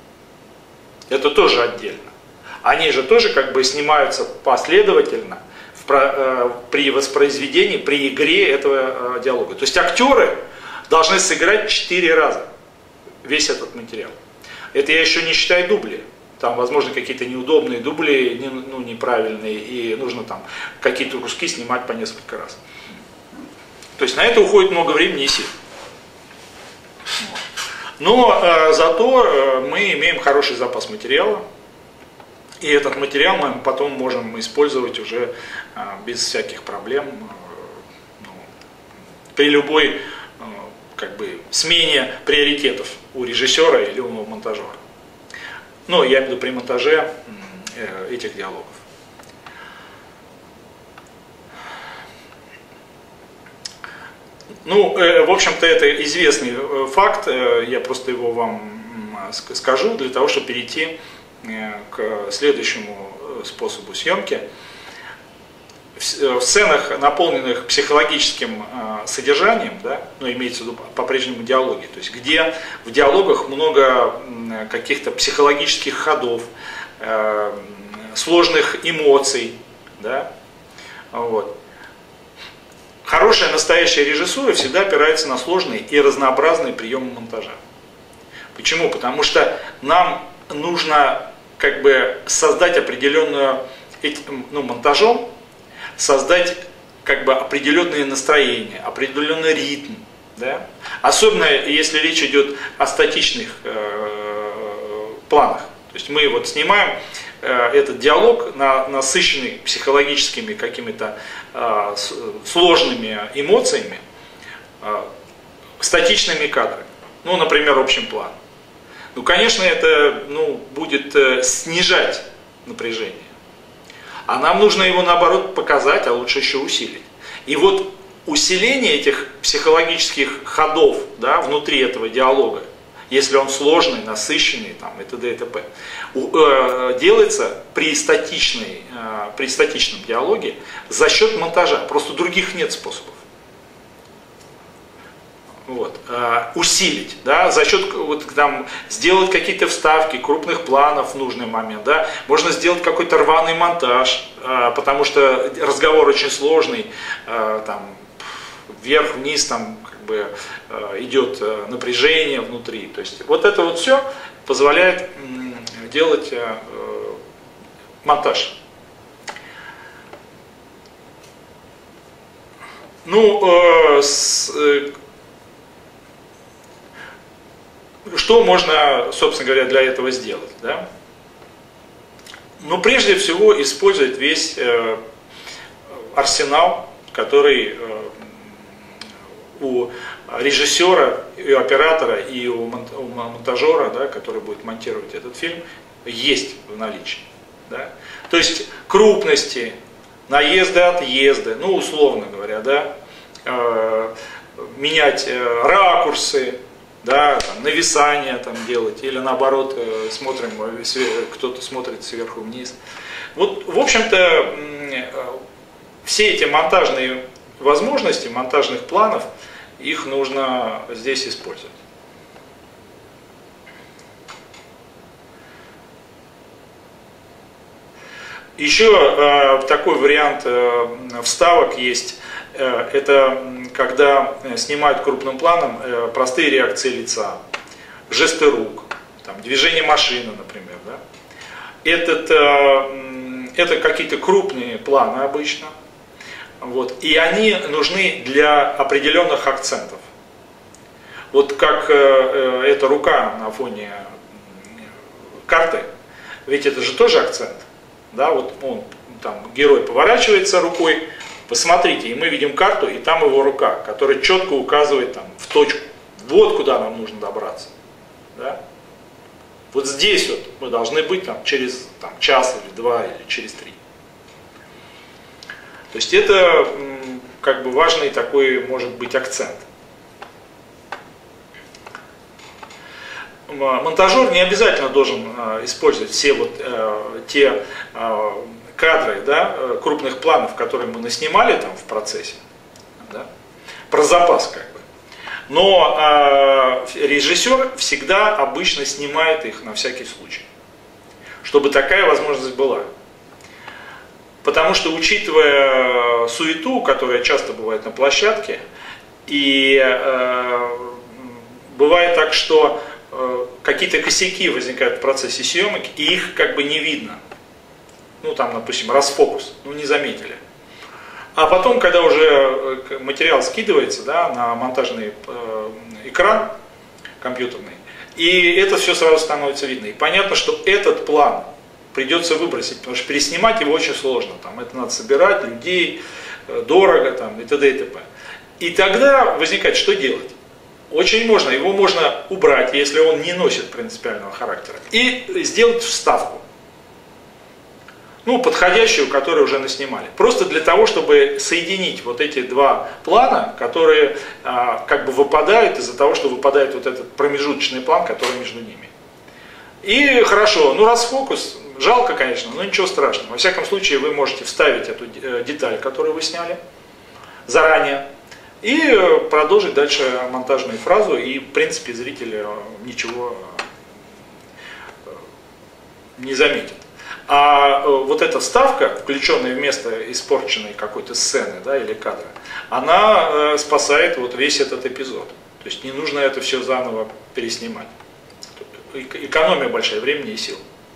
S1: это тоже отдельно. Они же тоже как бы снимаются последовательно в, э, при воспроизведении, при игре этого э, диалога. То есть актеры должны сыграть четыре раза весь этот материал. Это я еще не считаю дубли. Там, возможно, какие-то неудобные дубли, не, ну, неправильные, и нужно там какие-то куски снимать по несколько раз. То есть на это уходит много времени и сил. Но э, зато э, мы имеем хороший запас материала, и этот материал мы потом можем использовать уже э, без всяких проблем э, ну, при любой э, как бы смене приоритетов у режиссера или у монтажера. Ну, я имею в виду при монтаже этих диалогов. Ну, в общем-то, это известный факт, я просто его вам скажу, для того, чтобы перейти к следующему способу съемки. В сценах, наполненных психологическим содержанием, да, ну, имеется в виду по-прежнему диалоги, то есть где в диалогах много каких-то психологических ходов, э, сложных эмоций, да, вот. Хорошая настоящая режиссура всегда опирается на сложные и разнообразные приемы монтажа. Почему? Потому что нам нужно как бы создать определенную, ну, монтажом, создать как бы определенное настроение, определенный ритм, да? Особенно если речь идет о статичных э, планах. То есть мы вот снимаем э, этот диалог, на, насыщенный психологическими какими-то э, сложными эмоциями, э, статичными кадрами. Ну, например, общим планом. Ну, конечно, это ну, будет э, снижать напряжение. А нам нужно его, наоборот, показать, а лучше еще усилить. И вот усиление этих психологических ходов, да, внутри этого диалога, если он сложный, насыщенный там, и т.д. и т.п., делается при, статичной, при статичном диалоге за счет монтажа. Просто других нет способов. Вот. Усилить, да, за счет вот, там, сделать какие-то вставки, крупных планов в нужный момент. Да. Можно сделать какой-то рваный монтаж, потому что разговор очень сложный, там, вверх-вниз там, как бы, идет напряжение внутри. То есть вот это вот все позволяет делать монтаж. Ну, с, что можно, собственно говоря, для этого сделать? Да? Ну, прежде всего, использовать весь э, арсенал, который э, у режиссера, и у оператора, и у монтажера, да, который будет монтировать этот фильм, есть в наличии. Да? То есть крупности, наезды, отъезды, ну условно говоря, да, э, менять э, ракурсы, да, там, нависание там, делать, или наоборот э, смотрим, кто-то смотрит сверху вниз. Вот, в общем-то, э, все эти монтажные возможности, монтажных планов, их нужно здесь использовать. Еще э, такой вариант э, вставок есть. Э, это когда снимают крупным планом э, простые реакции лица, жесты рук, там, движение машины, например. Да? Этот, э, это какие-то крупные планы обычно. Вот, и они нужны для определенных акцентов. Вот как э, э, эта рука на фоне карты, ведь это же тоже акцент. Да, вот он, там, герой поворачивается рукой, посмотрите, и мы видим карту, и там его рука, которая четко указывает там, в точку. Вот куда нам нужно добраться. Да? Вот здесь вот мы должны быть там, через там, час или два, или через три. То есть это как бы важный такой может быть акцент. Монтажер не обязательно должен использовать все вот э, те э, кадры, да, крупных планов, которые мы наснимали там в процессе, да, про запас как бы. Но э, режиссер всегда обычно снимает их на всякий случай, чтобы такая возможность была. Потому что, учитывая суету, которая часто бывает на площадке, и э, бывает так, что э, какие-то косяки возникают в процессе съемок, и их как бы не видно. Ну, там, допустим, расфокус, ну, не заметили. А потом, когда уже материал скидывается, да, на монтажный э, экран компьютерный, и это все сразу становится видно. И понятно, что этот план придется выбросить, потому что переснимать его очень сложно. Там, это надо собирать, людей, дорого там, и т.д. и т.п. И тогда возникает, что делать? Очень можно, его можно убрать, если он не носит принципиального характера, и сделать вставку. Ну, подходящую, которую уже наснимали. Просто для того, чтобы соединить вот эти два плана, которые а, как бы выпадают из-за того, что выпадает вот этот промежуточный план, который между ними. И хорошо, ну раз фокус, жалко, конечно, но ничего страшного. Во всяком случае, вы можете вставить эту деталь, которую вы сняли заранее, и продолжить дальше монтажную фразу, и в принципе зритель ничего не заметит. А вот эта вставка, включенная вместо испорченной какой-то сцены, да, или кадра, она спасает вот весь этот эпизод. То есть не нужно это все заново переснимать. Экономия большая времени и сил.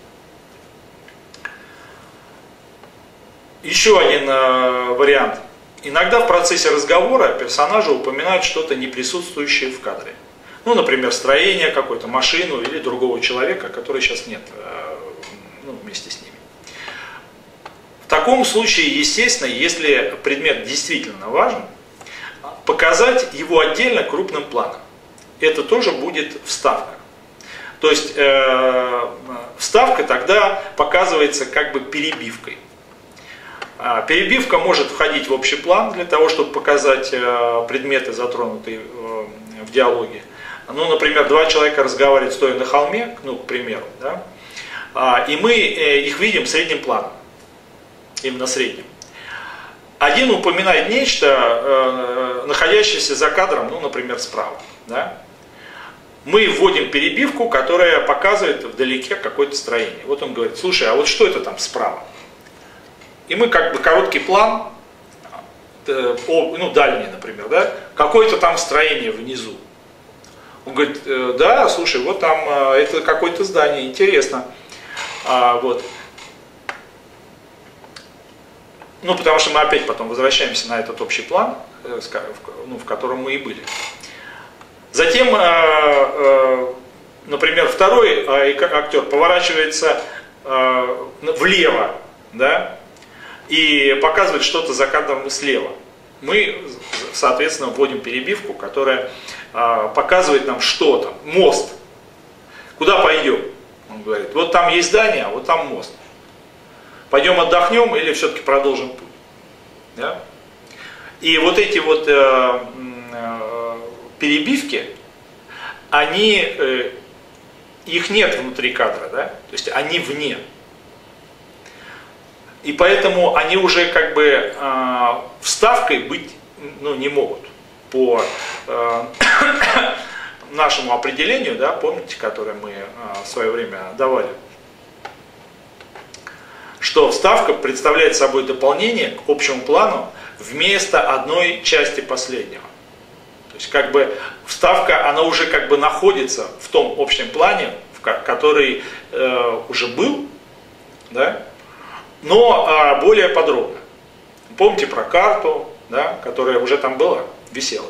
S1: Еще один э, вариант. Иногда в процессе разговора персонажи упоминают что-то не присутствующее в кадре. Ну, например, строение какой-то, машину или другого человека, который сейчас нет э, ну, вместе с ними. В таком случае, естественно, если предмет действительно важен, показать его отдельно крупным планом. Это тоже будет вставка. То есть э, вставка тогда показывается как бы перебивкой. А перебивка может входить в общий план для того, чтобы показать э, предметы, затронутые э, в диалоге. Ну, например, два человека разговаривают стоя на холме, ну, к примеру, да, а, и мы э, их видим средним планом, именно средним. Один упоминает нечто, э, находящееся за кадром, ну, например, справа, да. Мы вводим перебивку, которая показывает вдалеке какое-то строение. Вот он говорит: слушай, а вот что это там справа? И мы как бы короткий план, ну дальний, например, да, какое-то там строение внизу. Он говорит: да, слушай, вот там это какое-то здание, интересно. А, вот. Ну, потому что мы опять потом возвращаемся на этот общий план, ну, в котором мы и были. Затем, например, второй актер поворачивается влево, да, и показывает что-то за кадром слева. мы, соответственно, вводим перебивку, которая а, показывает нам, что там, мост. Куда пойдем? Он говорит, вот там есть здание, а вот там мост. Пойдем отдохнем или все-таки продолжим путь? Да? И вот эти вот э, э, перебивки, они, э, их нет внутри кадра, да? То есть они вне. И поэтому они уже как бы э, вставкой быть ну, не могут по э, нашему определению, да, помните, которое мы э, в свое время давали, что вставка представляет собой дополнение к общему плану вместо одной части последнего. То есть как бы вставка, она уже как бы находится в том общем плане, который э, уже был, да, но э, более подробно. Помните про карту, да, которая уже там была, висела.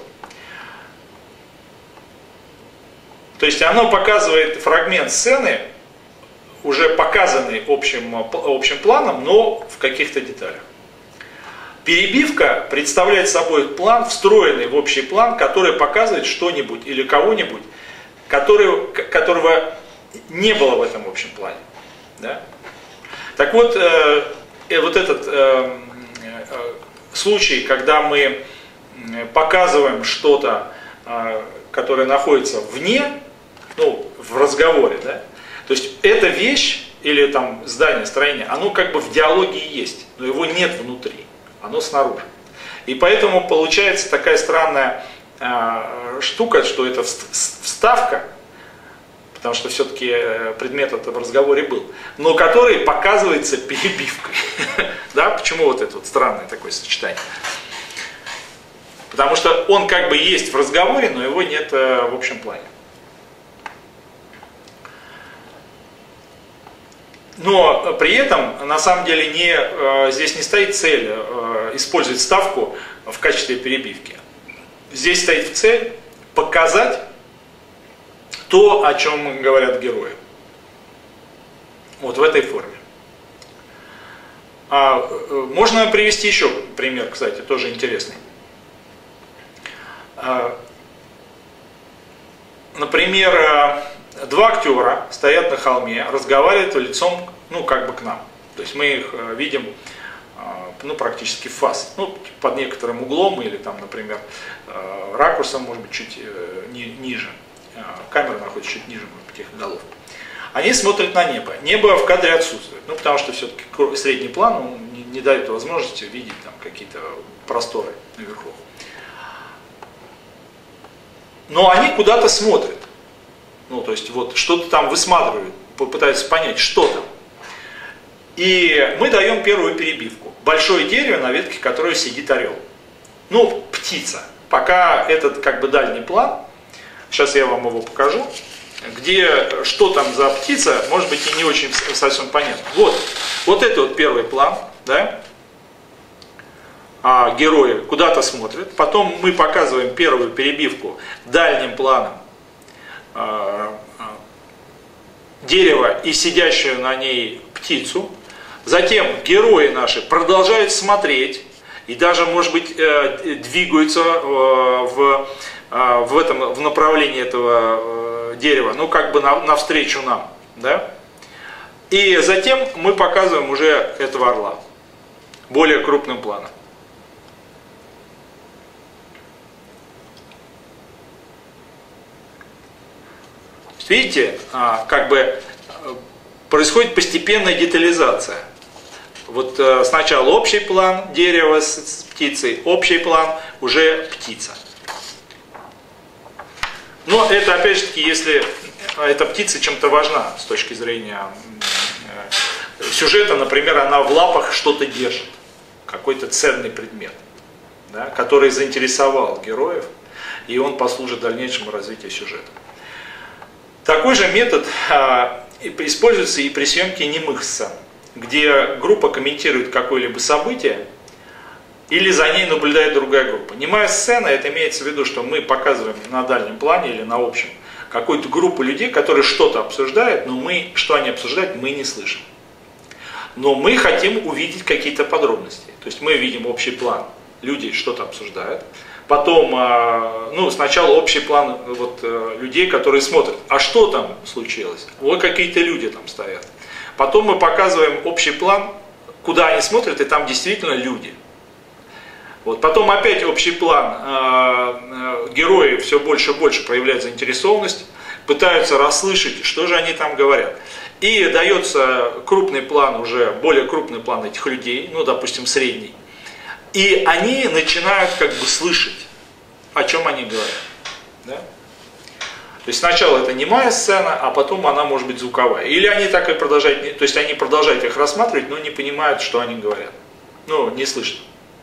S1: То есть оно показывает фрагмент сцены, уже показанный общим, общим планом, но в каких-то деталях. Перебивка представляет собой план, встроенный в общий план, который показывает что-нибудь или кого-нибудь, который, которого не было в этом общем плане. Да? Так вот, э, вот этот э, э, случай, когда мы показываем что-то, э, которое находится вне, ну, в разговоре, да? То есть эта вещь или там здание, строение, оно как бы в диалоге есть, но его нет внутри, оно снаружи. И поэтому получается такая странная э, штука, что это вставка, потому что все-таки предмет это в разговоре был, но который показывается перебивкой. Да? Почему вот это вот странное такое сочетание? Потому что он как бы есть в разговоре, но его нет в общем плане. Но при этом, на самом деле, не, здесь не стоит цель использовать вставку в качестве перебивки. Здесь стоит цель показать то, о чем говорят герои. Вот в этой форме. А, можно привести еще пример, кстати, тоже интересный. А, например, два актера стоят на холме, разговаривают лицом, ну, как бы к нам. То есть мы их видим, ну, практически в фас, ну, под некоторым углом или там, например, ракурсом, может быть, чуть ниже. Камера находится чуть ниже, может быть, их голов. Они смотрят на небо. Небо в кадре отсутствует, ну, потому что все-таки средний план он не, не дает возможности видеть там какие-то просторы наверху. Но они куда-то смотрят. Ну, то есть, вот, что-то там высматривают, попытаются понять, что там. И мы даем первую перебивку. Большое дерево, на ветке которого сидит орел. Ну, птица. Пока этот, как бы, дальний план, сейчас я вам его покажу, где, что там за птица, может быть, и не очень совсем понятно. Вот, вот это вот первый план, да, а герои куда-то смотрят. Потом мы показываем первую перебивку дальним планом а, а, дерева и сидящую на ней птицу. Затем герои наши продолжают смотреть и даже, может быть, двигаются в, в, этом, в направлении этого дерева, ну, как бы навстречу нам. Да? И затем мы показываем уже этого орла более крупным планом. Видите, как бы происходит постепенная детализация. Вот э, сначала общий план дерева с, с птицей, общий план уже птица. Но это опять же таки, если эта птица чем-то важна с точки зрения э, сюжета, например, она в лапах что-то держит, какой-то ценный предмет, да, который заинтересовал героев, и он послужит дальнейшему развитию сюжета. Такой же метод э, используется и при съемке немых сцен, где группа комментирует какое-либо событие, или за ней наблюдает другая группа. Немая сцена, это имеется в виду, что мы показываем на дальнем плане или на общем какую-то группу людей, которые что-то обсуждают, но мы, что они обсуждают, мы не слышим. Но мы хотим увидеть какие-то подробности. То есть мы видим общий план люди что-то обсуждают. Потом, ну, сначала общий план вот, людей, которые смотрят, а что там случилось? Вот какие-то люди там стоят. Потом мы показываем общий план, куда они смотрят, и там действительно люди. Вот. Потом опять общий план, герои все больше и больше проявляют заинтересованность, пытаются расслышать, что же они там говорят. И дается крупный план, уже более крупный план этих людей, ну, допустим, средний. И они начинают как бы слышать, о чем они говорят. Да? То есть сначала это немая сцена, а потом она может быть звуковая. Или они так и продолжают, то есть они продолжают их рассматривать, но не понимают, что они говорят. Ну, не слышно.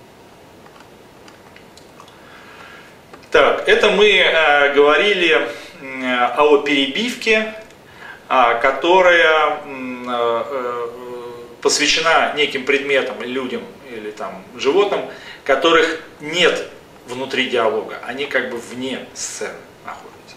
S1: Так, это мы э, говорили э, о перебивке, э, которая э, э, посвящена неким предметам, людям или там, животным, которых нет внутри диалога, они как бы вне сцены находятся.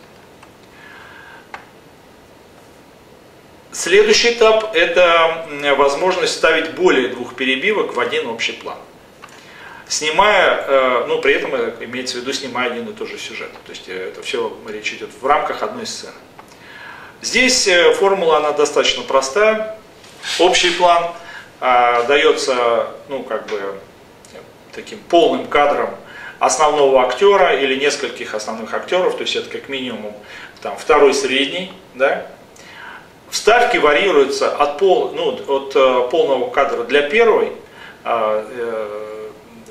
S1: Следующий этап – это возможность ставить более двух перебивок в один общий план. Снимая, ну при этом имеется в виду, снимая один и тот же сюжет. То есть это все речь идет в рамках одной сцены. Здесь формула, она достаточно простая. Общий план а, дается, ну как бы, таким полным кадром основного актера или нескольких основных актеров, то есть это как минимум там, второй средний. Да? Вставки варьируются от, пол, ну, от э, полного кадра для первой, э, э,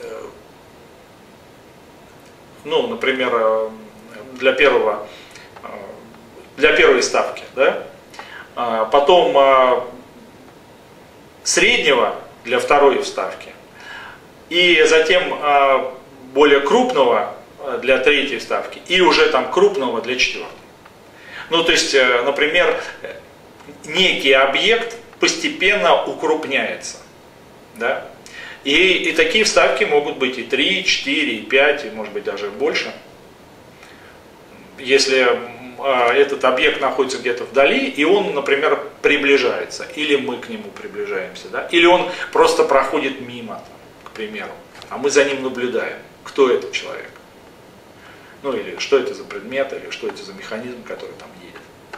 S1: ну, например, э, для первого, э, для первой ставки, да? э, потом э, среднего для второй вставки, и затем э, более крупного для третьей вставки, и уже там крупного для четвертой. Ну, то есть, э, например, некий объект постепенно укрупняется. Да? И, и такие вставки могут быть и три, четыре, и пять, и может быть даже больше. Если э, этот объект находится где-то вдали, и он, например, приближается, или мы к нему приближаемся, да? Или он просто проходит мимо, там, к примеру, а мы за ним наблюдаем, кто этот человек. Ну или что это за предмет, или что это за механизм, который там едет.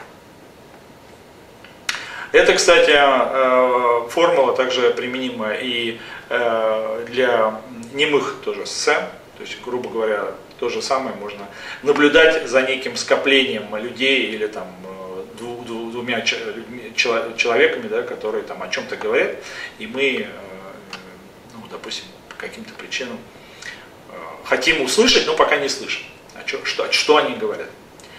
S1: Это, кстати, формула также применима и для немых тоже сцен. То есть, грубо говоря, то же самое можно наблюдать за неким скоплением людей или там двумя человеками, да, которые там о чем-то говорят, и мы, ну, допустим, по каким-то причинам хотим услышать, но пока не слышим, а что, что, что они говорят.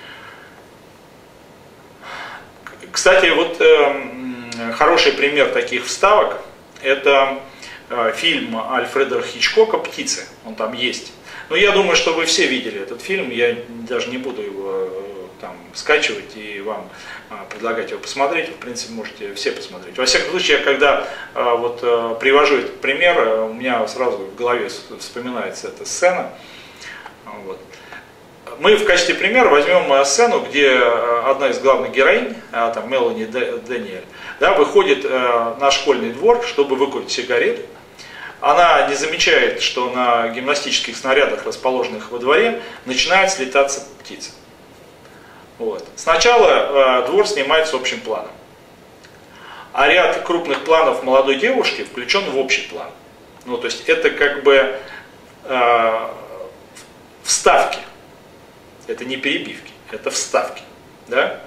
S1: Кстати, вот э, хороший пример таких вставок – это э, фильм Альфреда Хичкока «Птицы». Он там есть. Но я думаю, что вы все видели этот фильм. Я даже не буду его э, там скачивать и вам э, предлагать его посмотреть. В принципе, можете все посмотреть. Во всяком случае, я когда э, вот, э, привожу этот пример, э, у меня сразу в голове вспоминается эта сцена. Вот. Мы в качестве примера возьмем сцену, где одна из главных героинь, там Мелани Дэниель, да, выходит на школьный двор, чтобы выкурить сигарету. Она не замечает, что на гимнастических снарядах, расположенных во дворе, начинает слетаться птица. Вот. Сначала двор снимается общим планом, а ряд крупных планов молодой девушки включен в общий план. Ну, то есть это как бы э, вставки. Это не перебивки, это вставки. Да?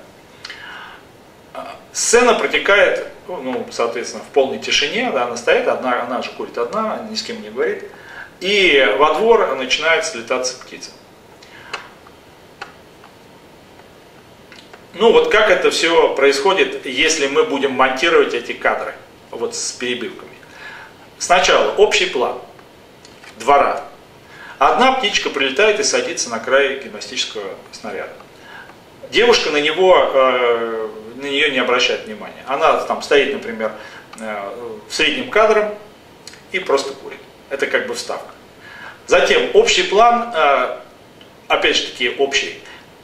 S1: Сцена протекает, ну, соответственно, в полной тишине, да, она стоит, одна, она же курит одна, ни с кем не говорит. И во двор начинает слетаться птица. Ну вот как это все происходит, если мы будем монтировать эти кадры вот с перебивками. Сначала общий план двора. Одна птичка прилетает и садится на край гимнастического снаряда. Девушка на него, э, на нее не обращает внимания. Она там стоит, например, э, в среднем кадром и просто курит. Это как бы вставка. Затем общий план, э, опять же таки общий.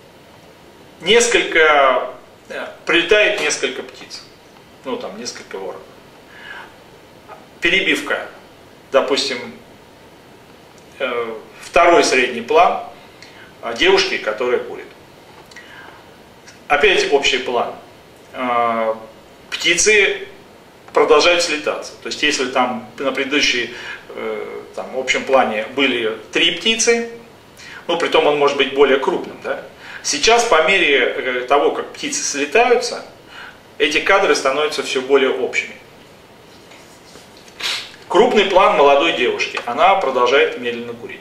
S1: Несколько, э, прилетает несколько птиц. Ну там несколько воронов. Перебивка. Допустим, второй средний план девушки, которая курит. Опять общий план. Птицы продолжают слетаться. То есть если там на предыдущей там, общем плане были три птицы, ну притом он может быть более крупным, да? Сейчас по мере того, как птицы слетаются, эти кадры становятся все более общими. Крупный план молодой девушки. Она продолжает медленно курить.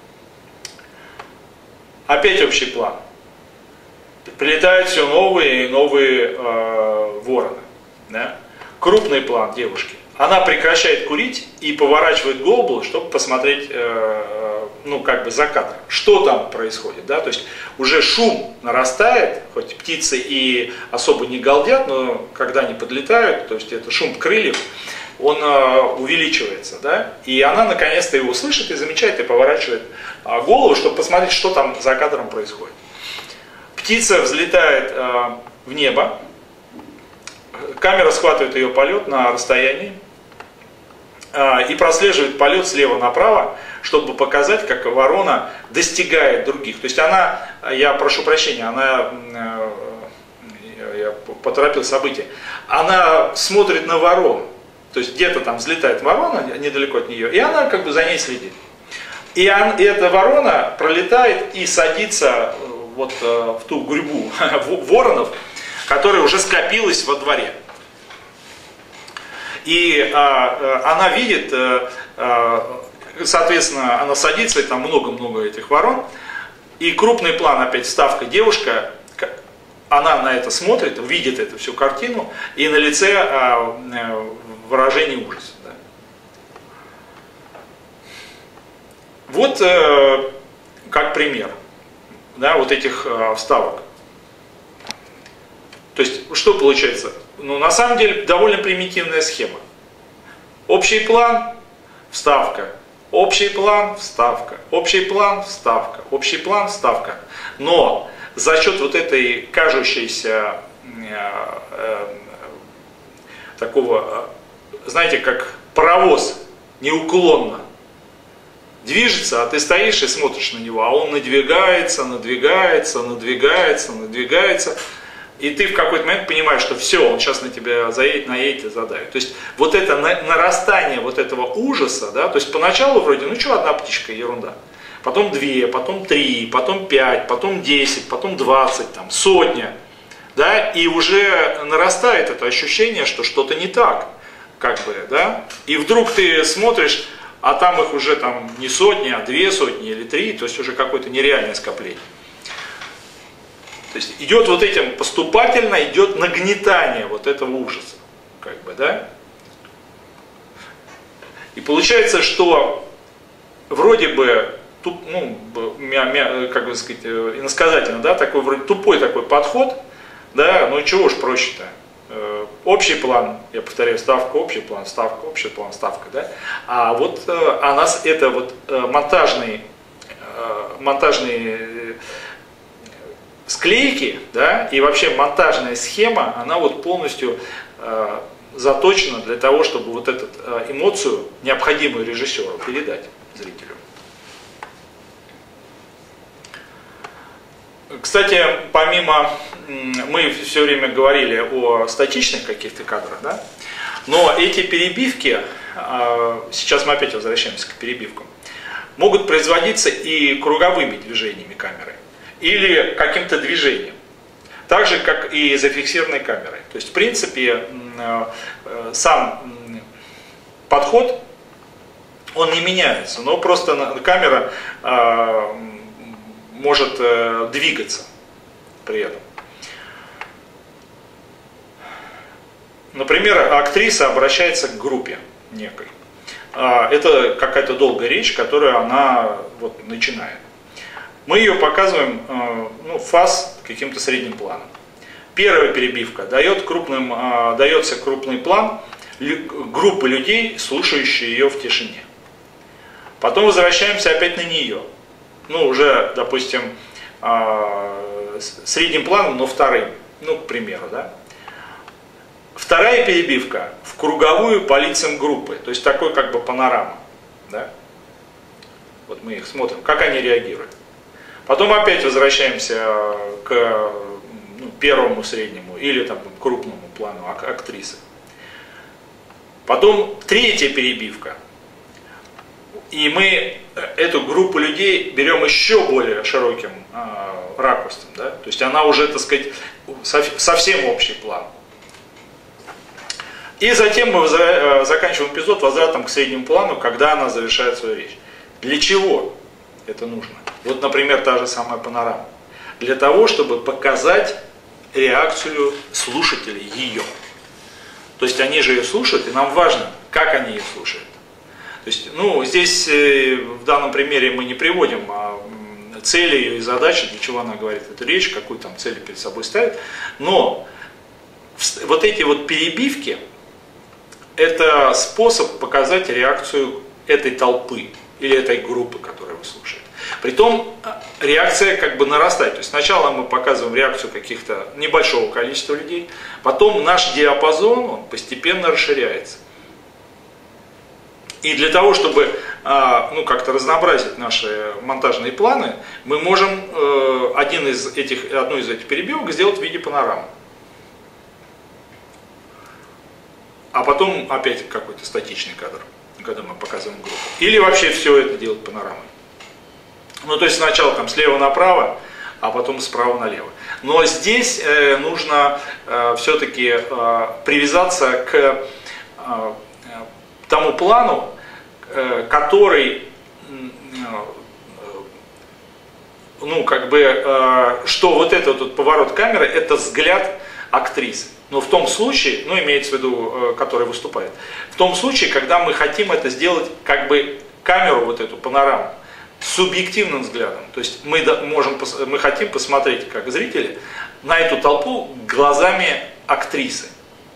S1: Опять общий план. Прилетают все новые и новые э, вороны. Да? Крупный план девушки. Она прекращает курить и поворачивает голову, чтобы посмотреть, э, ну, как бы за кадром, что там происходит. Да? То есть уже шум нарастает, хоть птицы и особо не галдят, но когда они подлетают, то есть это шум крыльев, он э, увеличивается, да? И она наконец-то его слышит и замечает, и поворачивает э, голову, чтобы посмотреть, что там за кадром происходит. Птица взлетает э, в небо, камера схватывает ее полет на расстоянии э, и прослеживает полет слева направо, чтобы показать, как ворона достигает других. То есть она, я прошу прощения, она, э, я поторопил события, она смотрит на ворону. То есть где-то там взлетает ворона недалеко от нее, и она как бы за ней следит. И, он, и эта ворона пролетает и садится вот в ту гурьбу воронов, которая уже скопилась во дворе. И а, она видит, а, соответственно, она садится, и там много-много этих ворон. И крупный план, опять вставка, девушка, она на это смотрит, видит эту всю картину, и на лице а, выражение ужаса. Да. Вот э, как пример, да, вот этих э, вставок. То есть, что получается? Ну, на самом деле, довольно примитивная схема. Общий план, вставка. Общий план, вставка. Общий план, вставка. Общий план, вставка. Но за счет вот этой кажущейся э, э, такого... знаете, как паровоз неуклонно движется, а ты стоишь и смотришь на него, а он надвигается, надвигается, надвигается, надвигается, и ты в какой-то момент понимаешь, что все, он сейчас на тебя заедет, наедет и задавит. То есть вот это нарастание вот этого ужаса, да, то есть поначалу вроде, ну что, одна птичка, ерунда, потом две, потом три, потом пять, потом десять, потом двадцать, там, сотня, да, и уже нарастает это ощущение, что что-то не так. Как бы, да, и вдруг ты смотришь, а там их уже там не сотни, а две сотни или три, то есть уже какое-то нереальное скопление. То есть идет вот этим поступательно, идет нагнетание вот этого ужаса, как бы, да. И получается, что вроде бы, ну, как бы сказать, иносказательно, да, такой вроде тупой такой подход, да, ну чего уж проще-то. Общий план, я повторяю, ставка, общий план, ставка, общий план, ставка, да? А вот а нас это вот монтажные, монтажные склейки, да, и вообще монтажная схема, она вот полностью заточена для того, чтобы вот эту эмоцию, необходимую режиссеру, передать зрителю. Кстати, помимо, мы все время говорили о статичных каких-то кадрах, да? Но эти перебивки, сейчас мы опять возвращаемся к перебивкам, могут производиться и круговыми движениями камеры, или каким-то движением, так же, как и зафиксированной камерой. То есть, в принципе, сам подход, он не меняется, но просто камера может э, двигаться при этом. Например, актриса обращается к группе некой. Э, это какая-то долгая речь, которую она вот, начинает. Мы ее показываем э, ну, фаз каким-то средним планом. Первая перебивка дает крупным, э, дается крупный план группы людей, слушающие ее в тишине. Потом возвращаемся опять на нее. Ну, уже, допустим, средним планом, но вторым, ну, к примеру, да. Вторая перебивка в круговую по лицам группы, то есть такой как бы панорама, да. Вот мы их смотрим, как они реагируют. Потом опять возвращаемся к ну, первому среднему или там, к крупному плану актрисы. Потом третья перебивка. И мы эту группу людей берем еще более широким э, ракурсом. Да? То есть она уже, так сказать, совсем общий план. И затем мы возра... заканчиваем эпизод возвратом к среднему плану, когда она завершает свою речь. Для чего это нужно? Вот, например, та же самая панорама. Для того, чтобы показать реакцию слушателей ее. То есть они же ее слушают, и нам важно, как они ее слушают. То есть, ну, здесь в данном примере мы не приводим цели ее и задачи, для чего она говорит эту речь, какую там цель перед собой ставит. Но вот эти вот перебивки, это способ показать реакцию этой толпы или этой группы, которая его слушает. Притом реакция как бы нарастает. То есть сначала мы показываем реакцию каких-то небольшого количества людей, потом наш диапазон он постепенно расширяется. И для того, чтобы ну, как-то разнообразить наши монтажные планы, мы можем один из этих, одну из этих перебивок сделать в виде панорамы. А потом опять какой-то статичный кадр, когда мы показываем группу. Или вообще все это делать панорамой. Ну, то есть сначала там слева направо, а потом справа налево. Но здесь э, нужно э, все-таки э, привязаться к э, тому плану, э, который, э, ну, как бы, э, что вот этот вот поворот камеры, это взгляд актрисы. Но в том случае, ну, имеется в виду, э, который выступает, в том случае, когда мы хотим это сделать, как бы, камеру, вот эту панораму, субъективным взглядом. То есть мы, можем, мы хотим посмотреть, как зрители, на эту толпу глазами актрисы.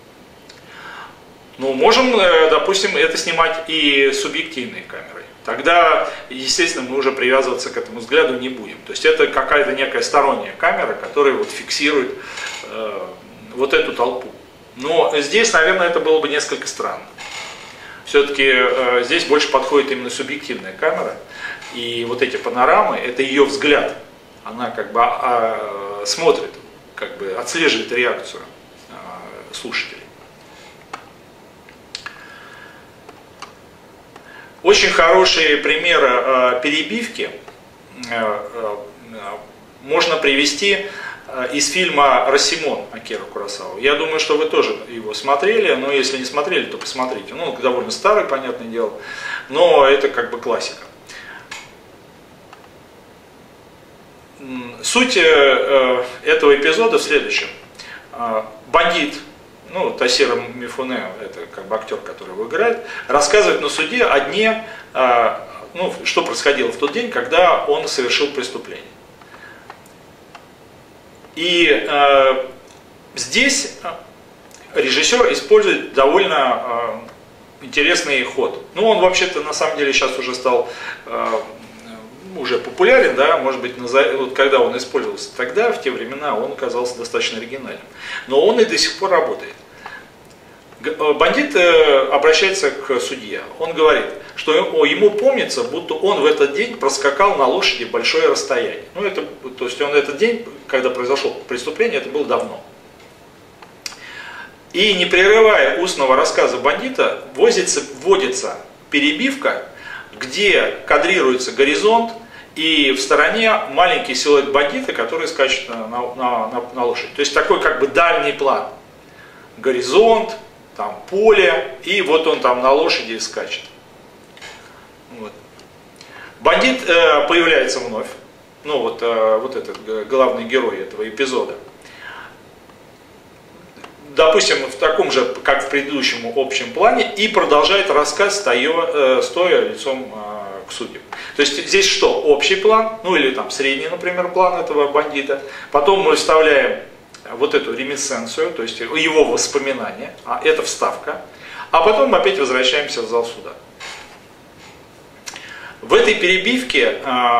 S1: Ну, можем, допустим, это снимать и субъективной камерой. Тогда, естественно, мы уже привязываться к этому взгляду не будем. То есть это какая-то некая сторонняя камера, которая вот фиксирует э, вот эту толпу. Но здесь, наверное, это было бы несколько странно. Все-таки э, здесь больше подходит именно субъективная камера. И вот эти панорамы, это ее взгляд. Она как бы а, смотрит, как бы отслеживает реакцию а, слушателей. Очень хорошие примеры а, перебивки а, а, можно привести а, из фильма «Росимон» Акиры Куросавы. Я думаю, что вы тоже его смотрели, но если не смотрели, то посмотрите. Ну, довольно старый, понятное дело, но это как бы классика. Суть этого эпизода в следующем. Бандит, ну, Тасиро Мифуне, это как бы актер, который его играет, рассказывает на суде о дне, ну, что происходило в тот день, когда он совершил преступление. И э, здесь режиссер использует довольно э, интересный ход. Ну, он вообще-то на самом деле сейчас уже стал э, уже популярен, да, может быть, вот когда он использовался тогда, в те времена, он оказался достаточно оригинальным. Но он и до сих пор работает. Бандит обращается к судье. Он говорит, что ему помнится, будто он в этот день проскакал на лошади большое расстояние. Ну, это, то есть он этот день, когда произошло преступление, это было давно. И не прерывая устного рассказа бандита, вводится, вводится перебивка, где кадрируется горизонт, и в стороне маленький силуэт бандита, который скачет на, на, на, на лошадь. То есть такой как бы дальний план. Горизонт, там поле, и вот он там на лошади скачет. Вот. Бандит э, появляется вновь. Ну вот, э, вот этот главный герой этого эпизода. Допустим, в таком же, как в предыдущем общем плане, и продолжает рассказ, стоя, стоя лицом к судьям. То есть здесь что? Общий план, ну или там средний, например, план этого бандита. Потом мы вставляем вот эту реминисценцию, то есть его воспоминания, а это вставка. А потом мы опять возвращаемся в зал суда. В этой перебивке,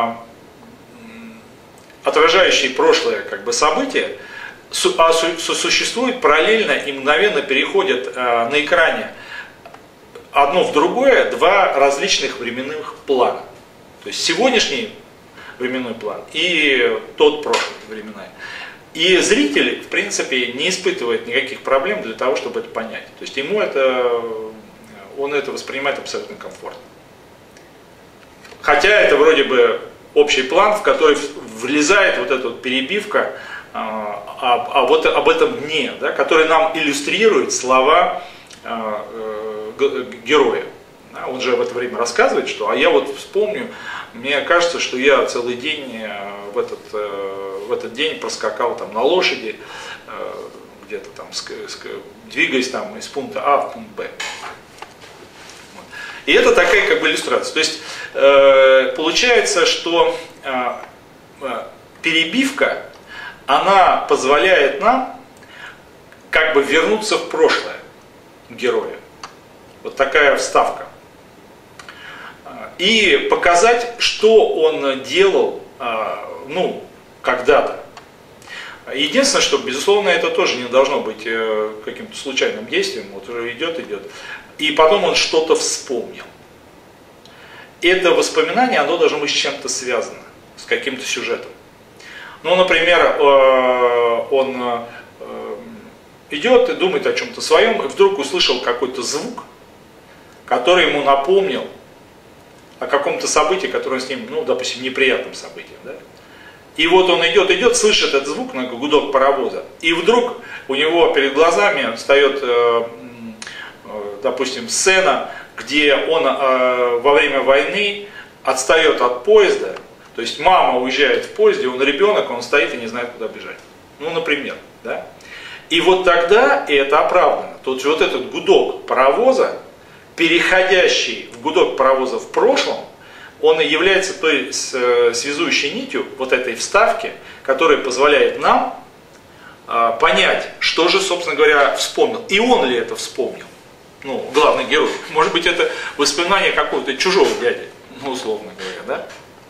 S1: отражающей прошлое как бы события, существует параллельно и мгновенно переходят э, на экране одно в другое два различных временных плана. То есть сегодняшний временной план и тот прошлый временной. И зритель, в принципе, не испытывает никаких проблем для того, чтобы это понять. То есть ему это, он это воспринимает абсолютно комфортно. Хотя это вроде бы общий план, в который влезает вот эта вот перебивка а, а, а вот об этом дне, да, который нам иллюстрирует слова а, э, героя. Он же в это время рассказывает, что а я вот вспомню, мне кажется, что я целый день в этот, в этот день проскакал там на лошади, где-то там двигаясь там из пункта А в пункт Б. И это такая как бы иллюстрация. То есть получается, что перебивка, она позволяет нам как бы вернуться в прошлое героя. Вот такая вставка. И показать, что он делал, ну, когда-то. Единственное, что, безусловно, это тоже не должно быть каким-то случайным действием, вот уже идет, идет. И потом он что-то вспомнил. Это воспоминание, оно должно быть с чем-то связано, с каким-то сюжетом. Ну, например, он идет и думает о чем-то своем, и вдруг услышал какой-то звук, который ему напомнил о каком-то событии, которое с ним, ну, допустим, неприятным событием. Да? И вот он идет, идет, слышит этот звук, на гудок паровоза, и вдруг у него перед глазами встает, э, э, допустим, сцена, где он э, во время войны отстает от поезда, то есть мама уезжает в поезде, он ребенок, он стоит и не знает, куда бежать. Ну, например, да? И вот тогда, и это оправдано, тут вот этот гудок паровоза, переходящий в гудок паровоза в прошлом, он и является той связующей нитью вот этой вставки, которая позволяет нам а, понять, что же, собственно говоря, вспомнил. И он ли это вспомнил? Ну, главный герой. Может быть, это воспоминание какого-то чужого дяди, ну, условно говоря, да?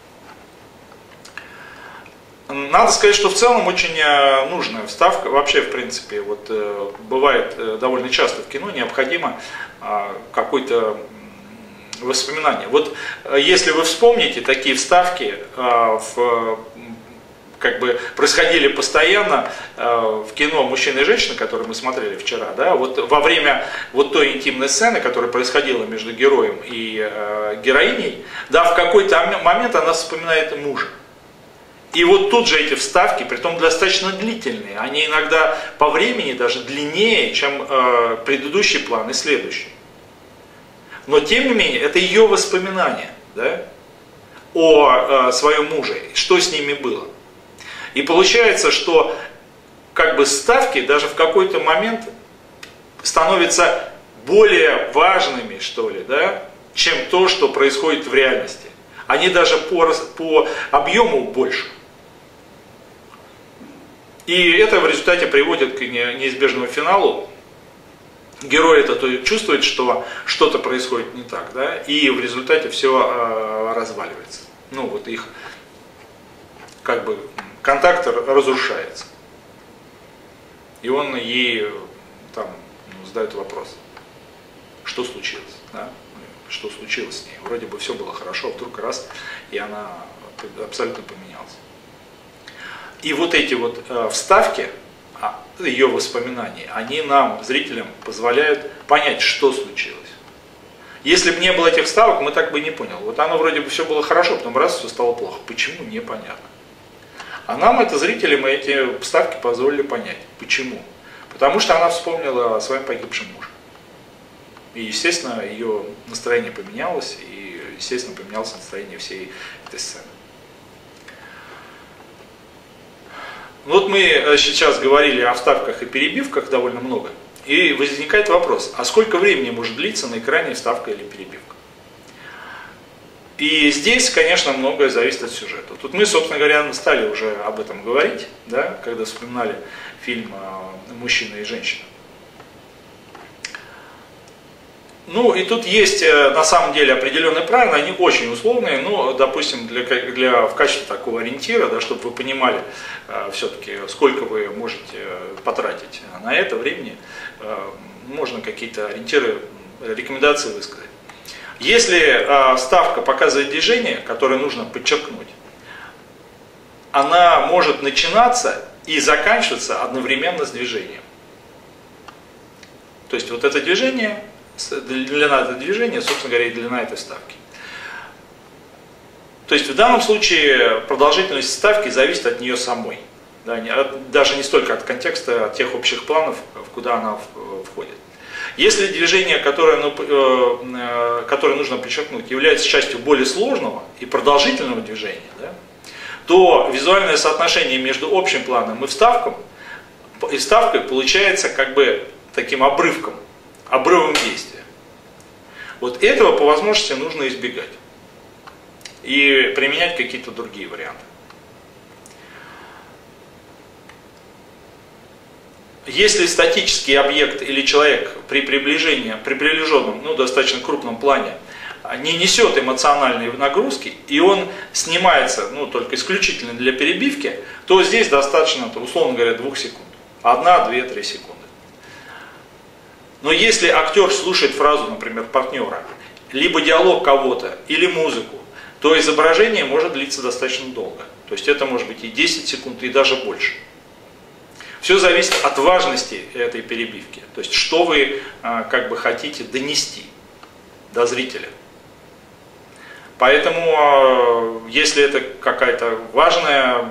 S1: Надо сказать, что в целом очень нужная вставка. Вообще, в принципе, вот бывает довольно часто в кино необходимо какое-то воспоминание. Вот если вы вспомните, такие вставки в, как бы происходили постоянно в кино «Мужчина и женщина», которое мы смотрели вчера, да, вот во время вот той интимной сцены, которая происходила между героем и героиней, да, в какой-то момент она вспоминает мужа. И вот тут же эти вставки, притом достаточно длительные, они иногда по времени даже длиннее, чем э, предыдущий план и следующий. Но тем не менее, это ее воспоминания, да, о э, своем муже, что с ними было. И получается, что как бы вставки даже в какой-то момент становятся более важными, что ли, да, чем то, что происходит в реальности. Они даже по, по объему больше. И это в результате приводит к неизбежному финалу. Герой это то чувствует, что что-то происходит не так, да, и в результате все э, разваливается. Ну вот их как бы контакт разрушается. И он ей там ну, задает вопрос, что случилось, да? Что случилось с ней. Вроде бы все было хорошо, а вдруг раз, и она абсолютно поменялась. И вот эти вот э, вставки, ее воспоминаний, они нам, зрителям, позволяют понять, что случилось. Если бы не было этих вставок, мы так бы и не поняли. Вот оно вроде бы все было хорошо, потом раз, все стало плохо. Почему? Непонятно. А нам, это зрителям, эти вставки позволили понять. Почему? Потому что она вспомнила о своем погибшем муже. И, естественно, ее настроение поменялось, и, естественно, поменялось настроение всей этой сцены. Вот мы сейчас говорили о вставках и перебивках довольно много, и возникает вопрос, а сколько времени может длиться на экране вставка или перебивка? И здесь, конечно, многое зависит от сюжета. Тут мы, собственно говоря, стали уже об этом говорить, да, когда вспоминали фильм «Мужчина и женщина». Ну и тут есть на самом деле определенные правила, они очень условные, но, допустим, для, для, в качестве такого ориентира, да, чтобы вы понимали э, все-таки, сколько вы можете потратить на это времени, э, можно какие-то ориентиры, рекомендации высказать. Если вставка показывает движение, которое нужно подчеркнуть, она может начинаться и заканчиваться одновременно с движением. То есть вот это движение, длина этого движения, собственно говоря, и длина этой вставки. То есть в данном случае продолжительность вставки зависит от нее самой. Да, даже не столько от контекста, от тех общих планов, в куда она входит. Если движение, которое, ну, э, которое нужно подчеркнуть, является частью более сложного и продолжительного движения, да, то визуальное соотношение между общим планом и, вставком, и вставкой получается как бы таким обрывком, обрывом действия. Вот этого по возможности нужно избегать и применять какие-то другие варианты. Если статический объект или человек при приближении, при приближенном, ну, достаточно крупном плане не несет эмоциональной нагрузки, и он снимается, ну, только исключительно для перебивки, то здесь достаточно, условно говоря, двух секунд. Одна, две, три секунды. Но если актер слушает фразу, например, партнера, либо диалог кого-то, или музыку, то изображение может длиться достаточно долго. То есть это может быть и десять секунд, и даже больше. Все зависит от важности этой перебивки. То есть что вы как бы хотите донести до зрителя. Поэтому если это какая-то важная,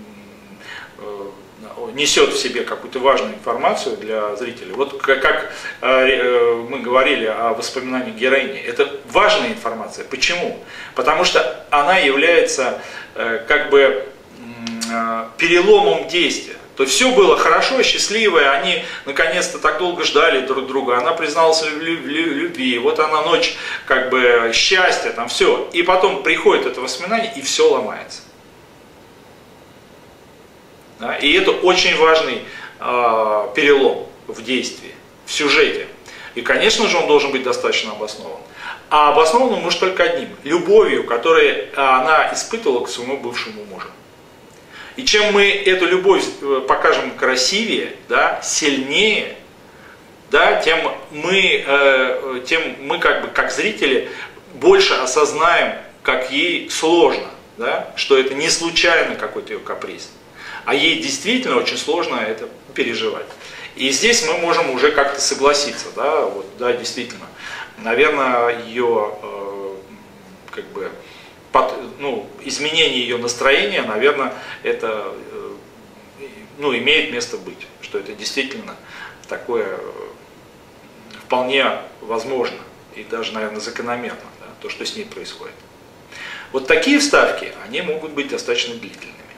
S1: несет в себе какую-то важную информацию для зрителя, вот как мы говорили о воспоминании героини, это важная информация. Почему? Потому что она является как бы переломом действия. То есть все было хорошо, счастливое, они наконец-то так долго ждали друг друга, она призналась в любви, вот она ночь, как бы счастье, там все. И потом приходит это воспоминание, и все ломается. Да? И это очень важный э, перелом в действии, в сюжете. И, конечно же, он должен быть достаточно обоснован. А обоснован он может только одним – любовью, которую она испытывала к своему бывшему мужу. И чем мы эту любовь покажем красивее, да, сильнее, да, тем мы, э, тем мы как бы, как зрители больше осознаем, как ей сложно, да, что это не случайно какой-то ее каприз, а ей действительно очень сложно это переживать. И здесь мы можем уже как-то согласиться, да, вот, да, действительно, наверное, ее э, как бы Под, ну, изменение ее настроения, наверное, это ну, имеет место быть, что это действительно такое вполне возможно и даже, наверное, закономерно, да, то, что с ней происходит. Вот такие вставки, они могут быть достаточно длительными.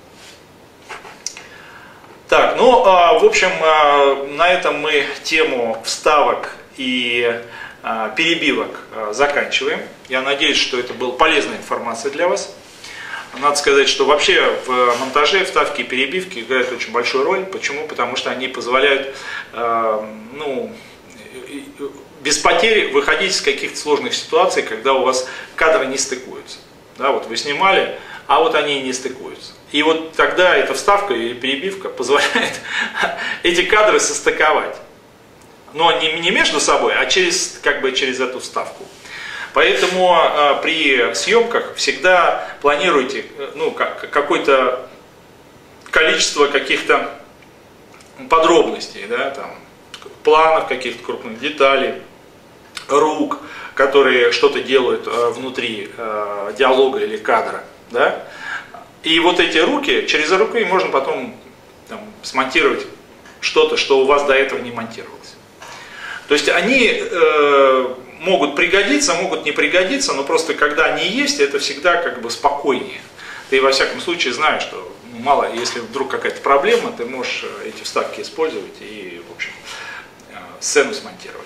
S1: Так, ну, в общем, на этом мы тему вставок и перебивок заканчиваем. Я надеюсь, что это была полезная информация для вас. Надо сказать, что вообще в монтаже вставки и перебивки играют очень большую роль. Почему? Потому что они позволяют ну, без потерь выходить из каких-то сложных ситуаций, когда у вас кадры не стыкуются. Да, вот вы снимали, а вот они не стыкуются. И вот тогда эта вставка или перебивка позволяет эти кадры состыковать. Но не, не между собой, а через, как бы через эту вставку. Поэтому э, при съемках всегда планируйте ну, как, какое-то количество каких-то подробностей, да, там, планов, каких-то крупных деталей, рук, которые что-то делают э, внутри э, диалога или кадра. Да? И вот эти руки, через руки можно потом там, смонтировать что-то, что у вас до этого не монтировалось. То есть они э, могут пригодиться, могут не пригодиться, но просто когда они есть, это всегда как бы спокойнее. Ты во всяком случае знаешь, что ну, мало, если вдруг какая-то проблема, ты можешь эти вставки использовать и, в общем, э, сцену смонтировать.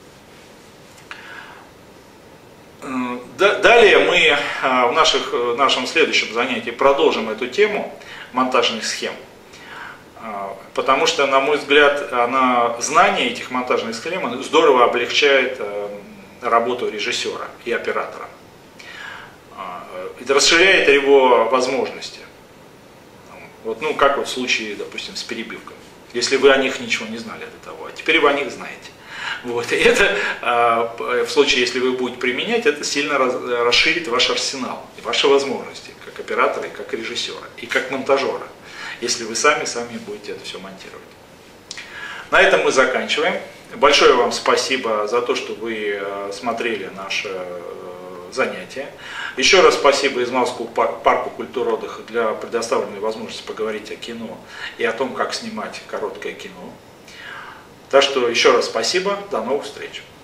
S1: Далее мы в, наших, в нашем следующем занятии продолжим эту тему монтажных схем. Потому что, на мой взгляд, она, знание этих монтажных схем здорово облегчает работу режиссера и оператора. Это расширяет его возможности. Вот, ну, как вот в случае, допустим, с перебивками. Если вы о них ничего не знали до того, а теперь вы о них знаете. Вот. И это, в случае, если вы будете применять, это сильно расширит ваш арсенал и ваши возможности, как оператора, и как режиссера, и как монтажера, если вы сами, сами будете это все монтировать. На этом мы заканчиваем. Большое вам спасибо за то, что вы смотрели наше занятие. Еще раз спасибо Измайловскому парку культуры и отдыха для предоставленной возможности поговорить о кино и о том, как снимать короткое кино. Так что еще раз спасибо, до новых встреч.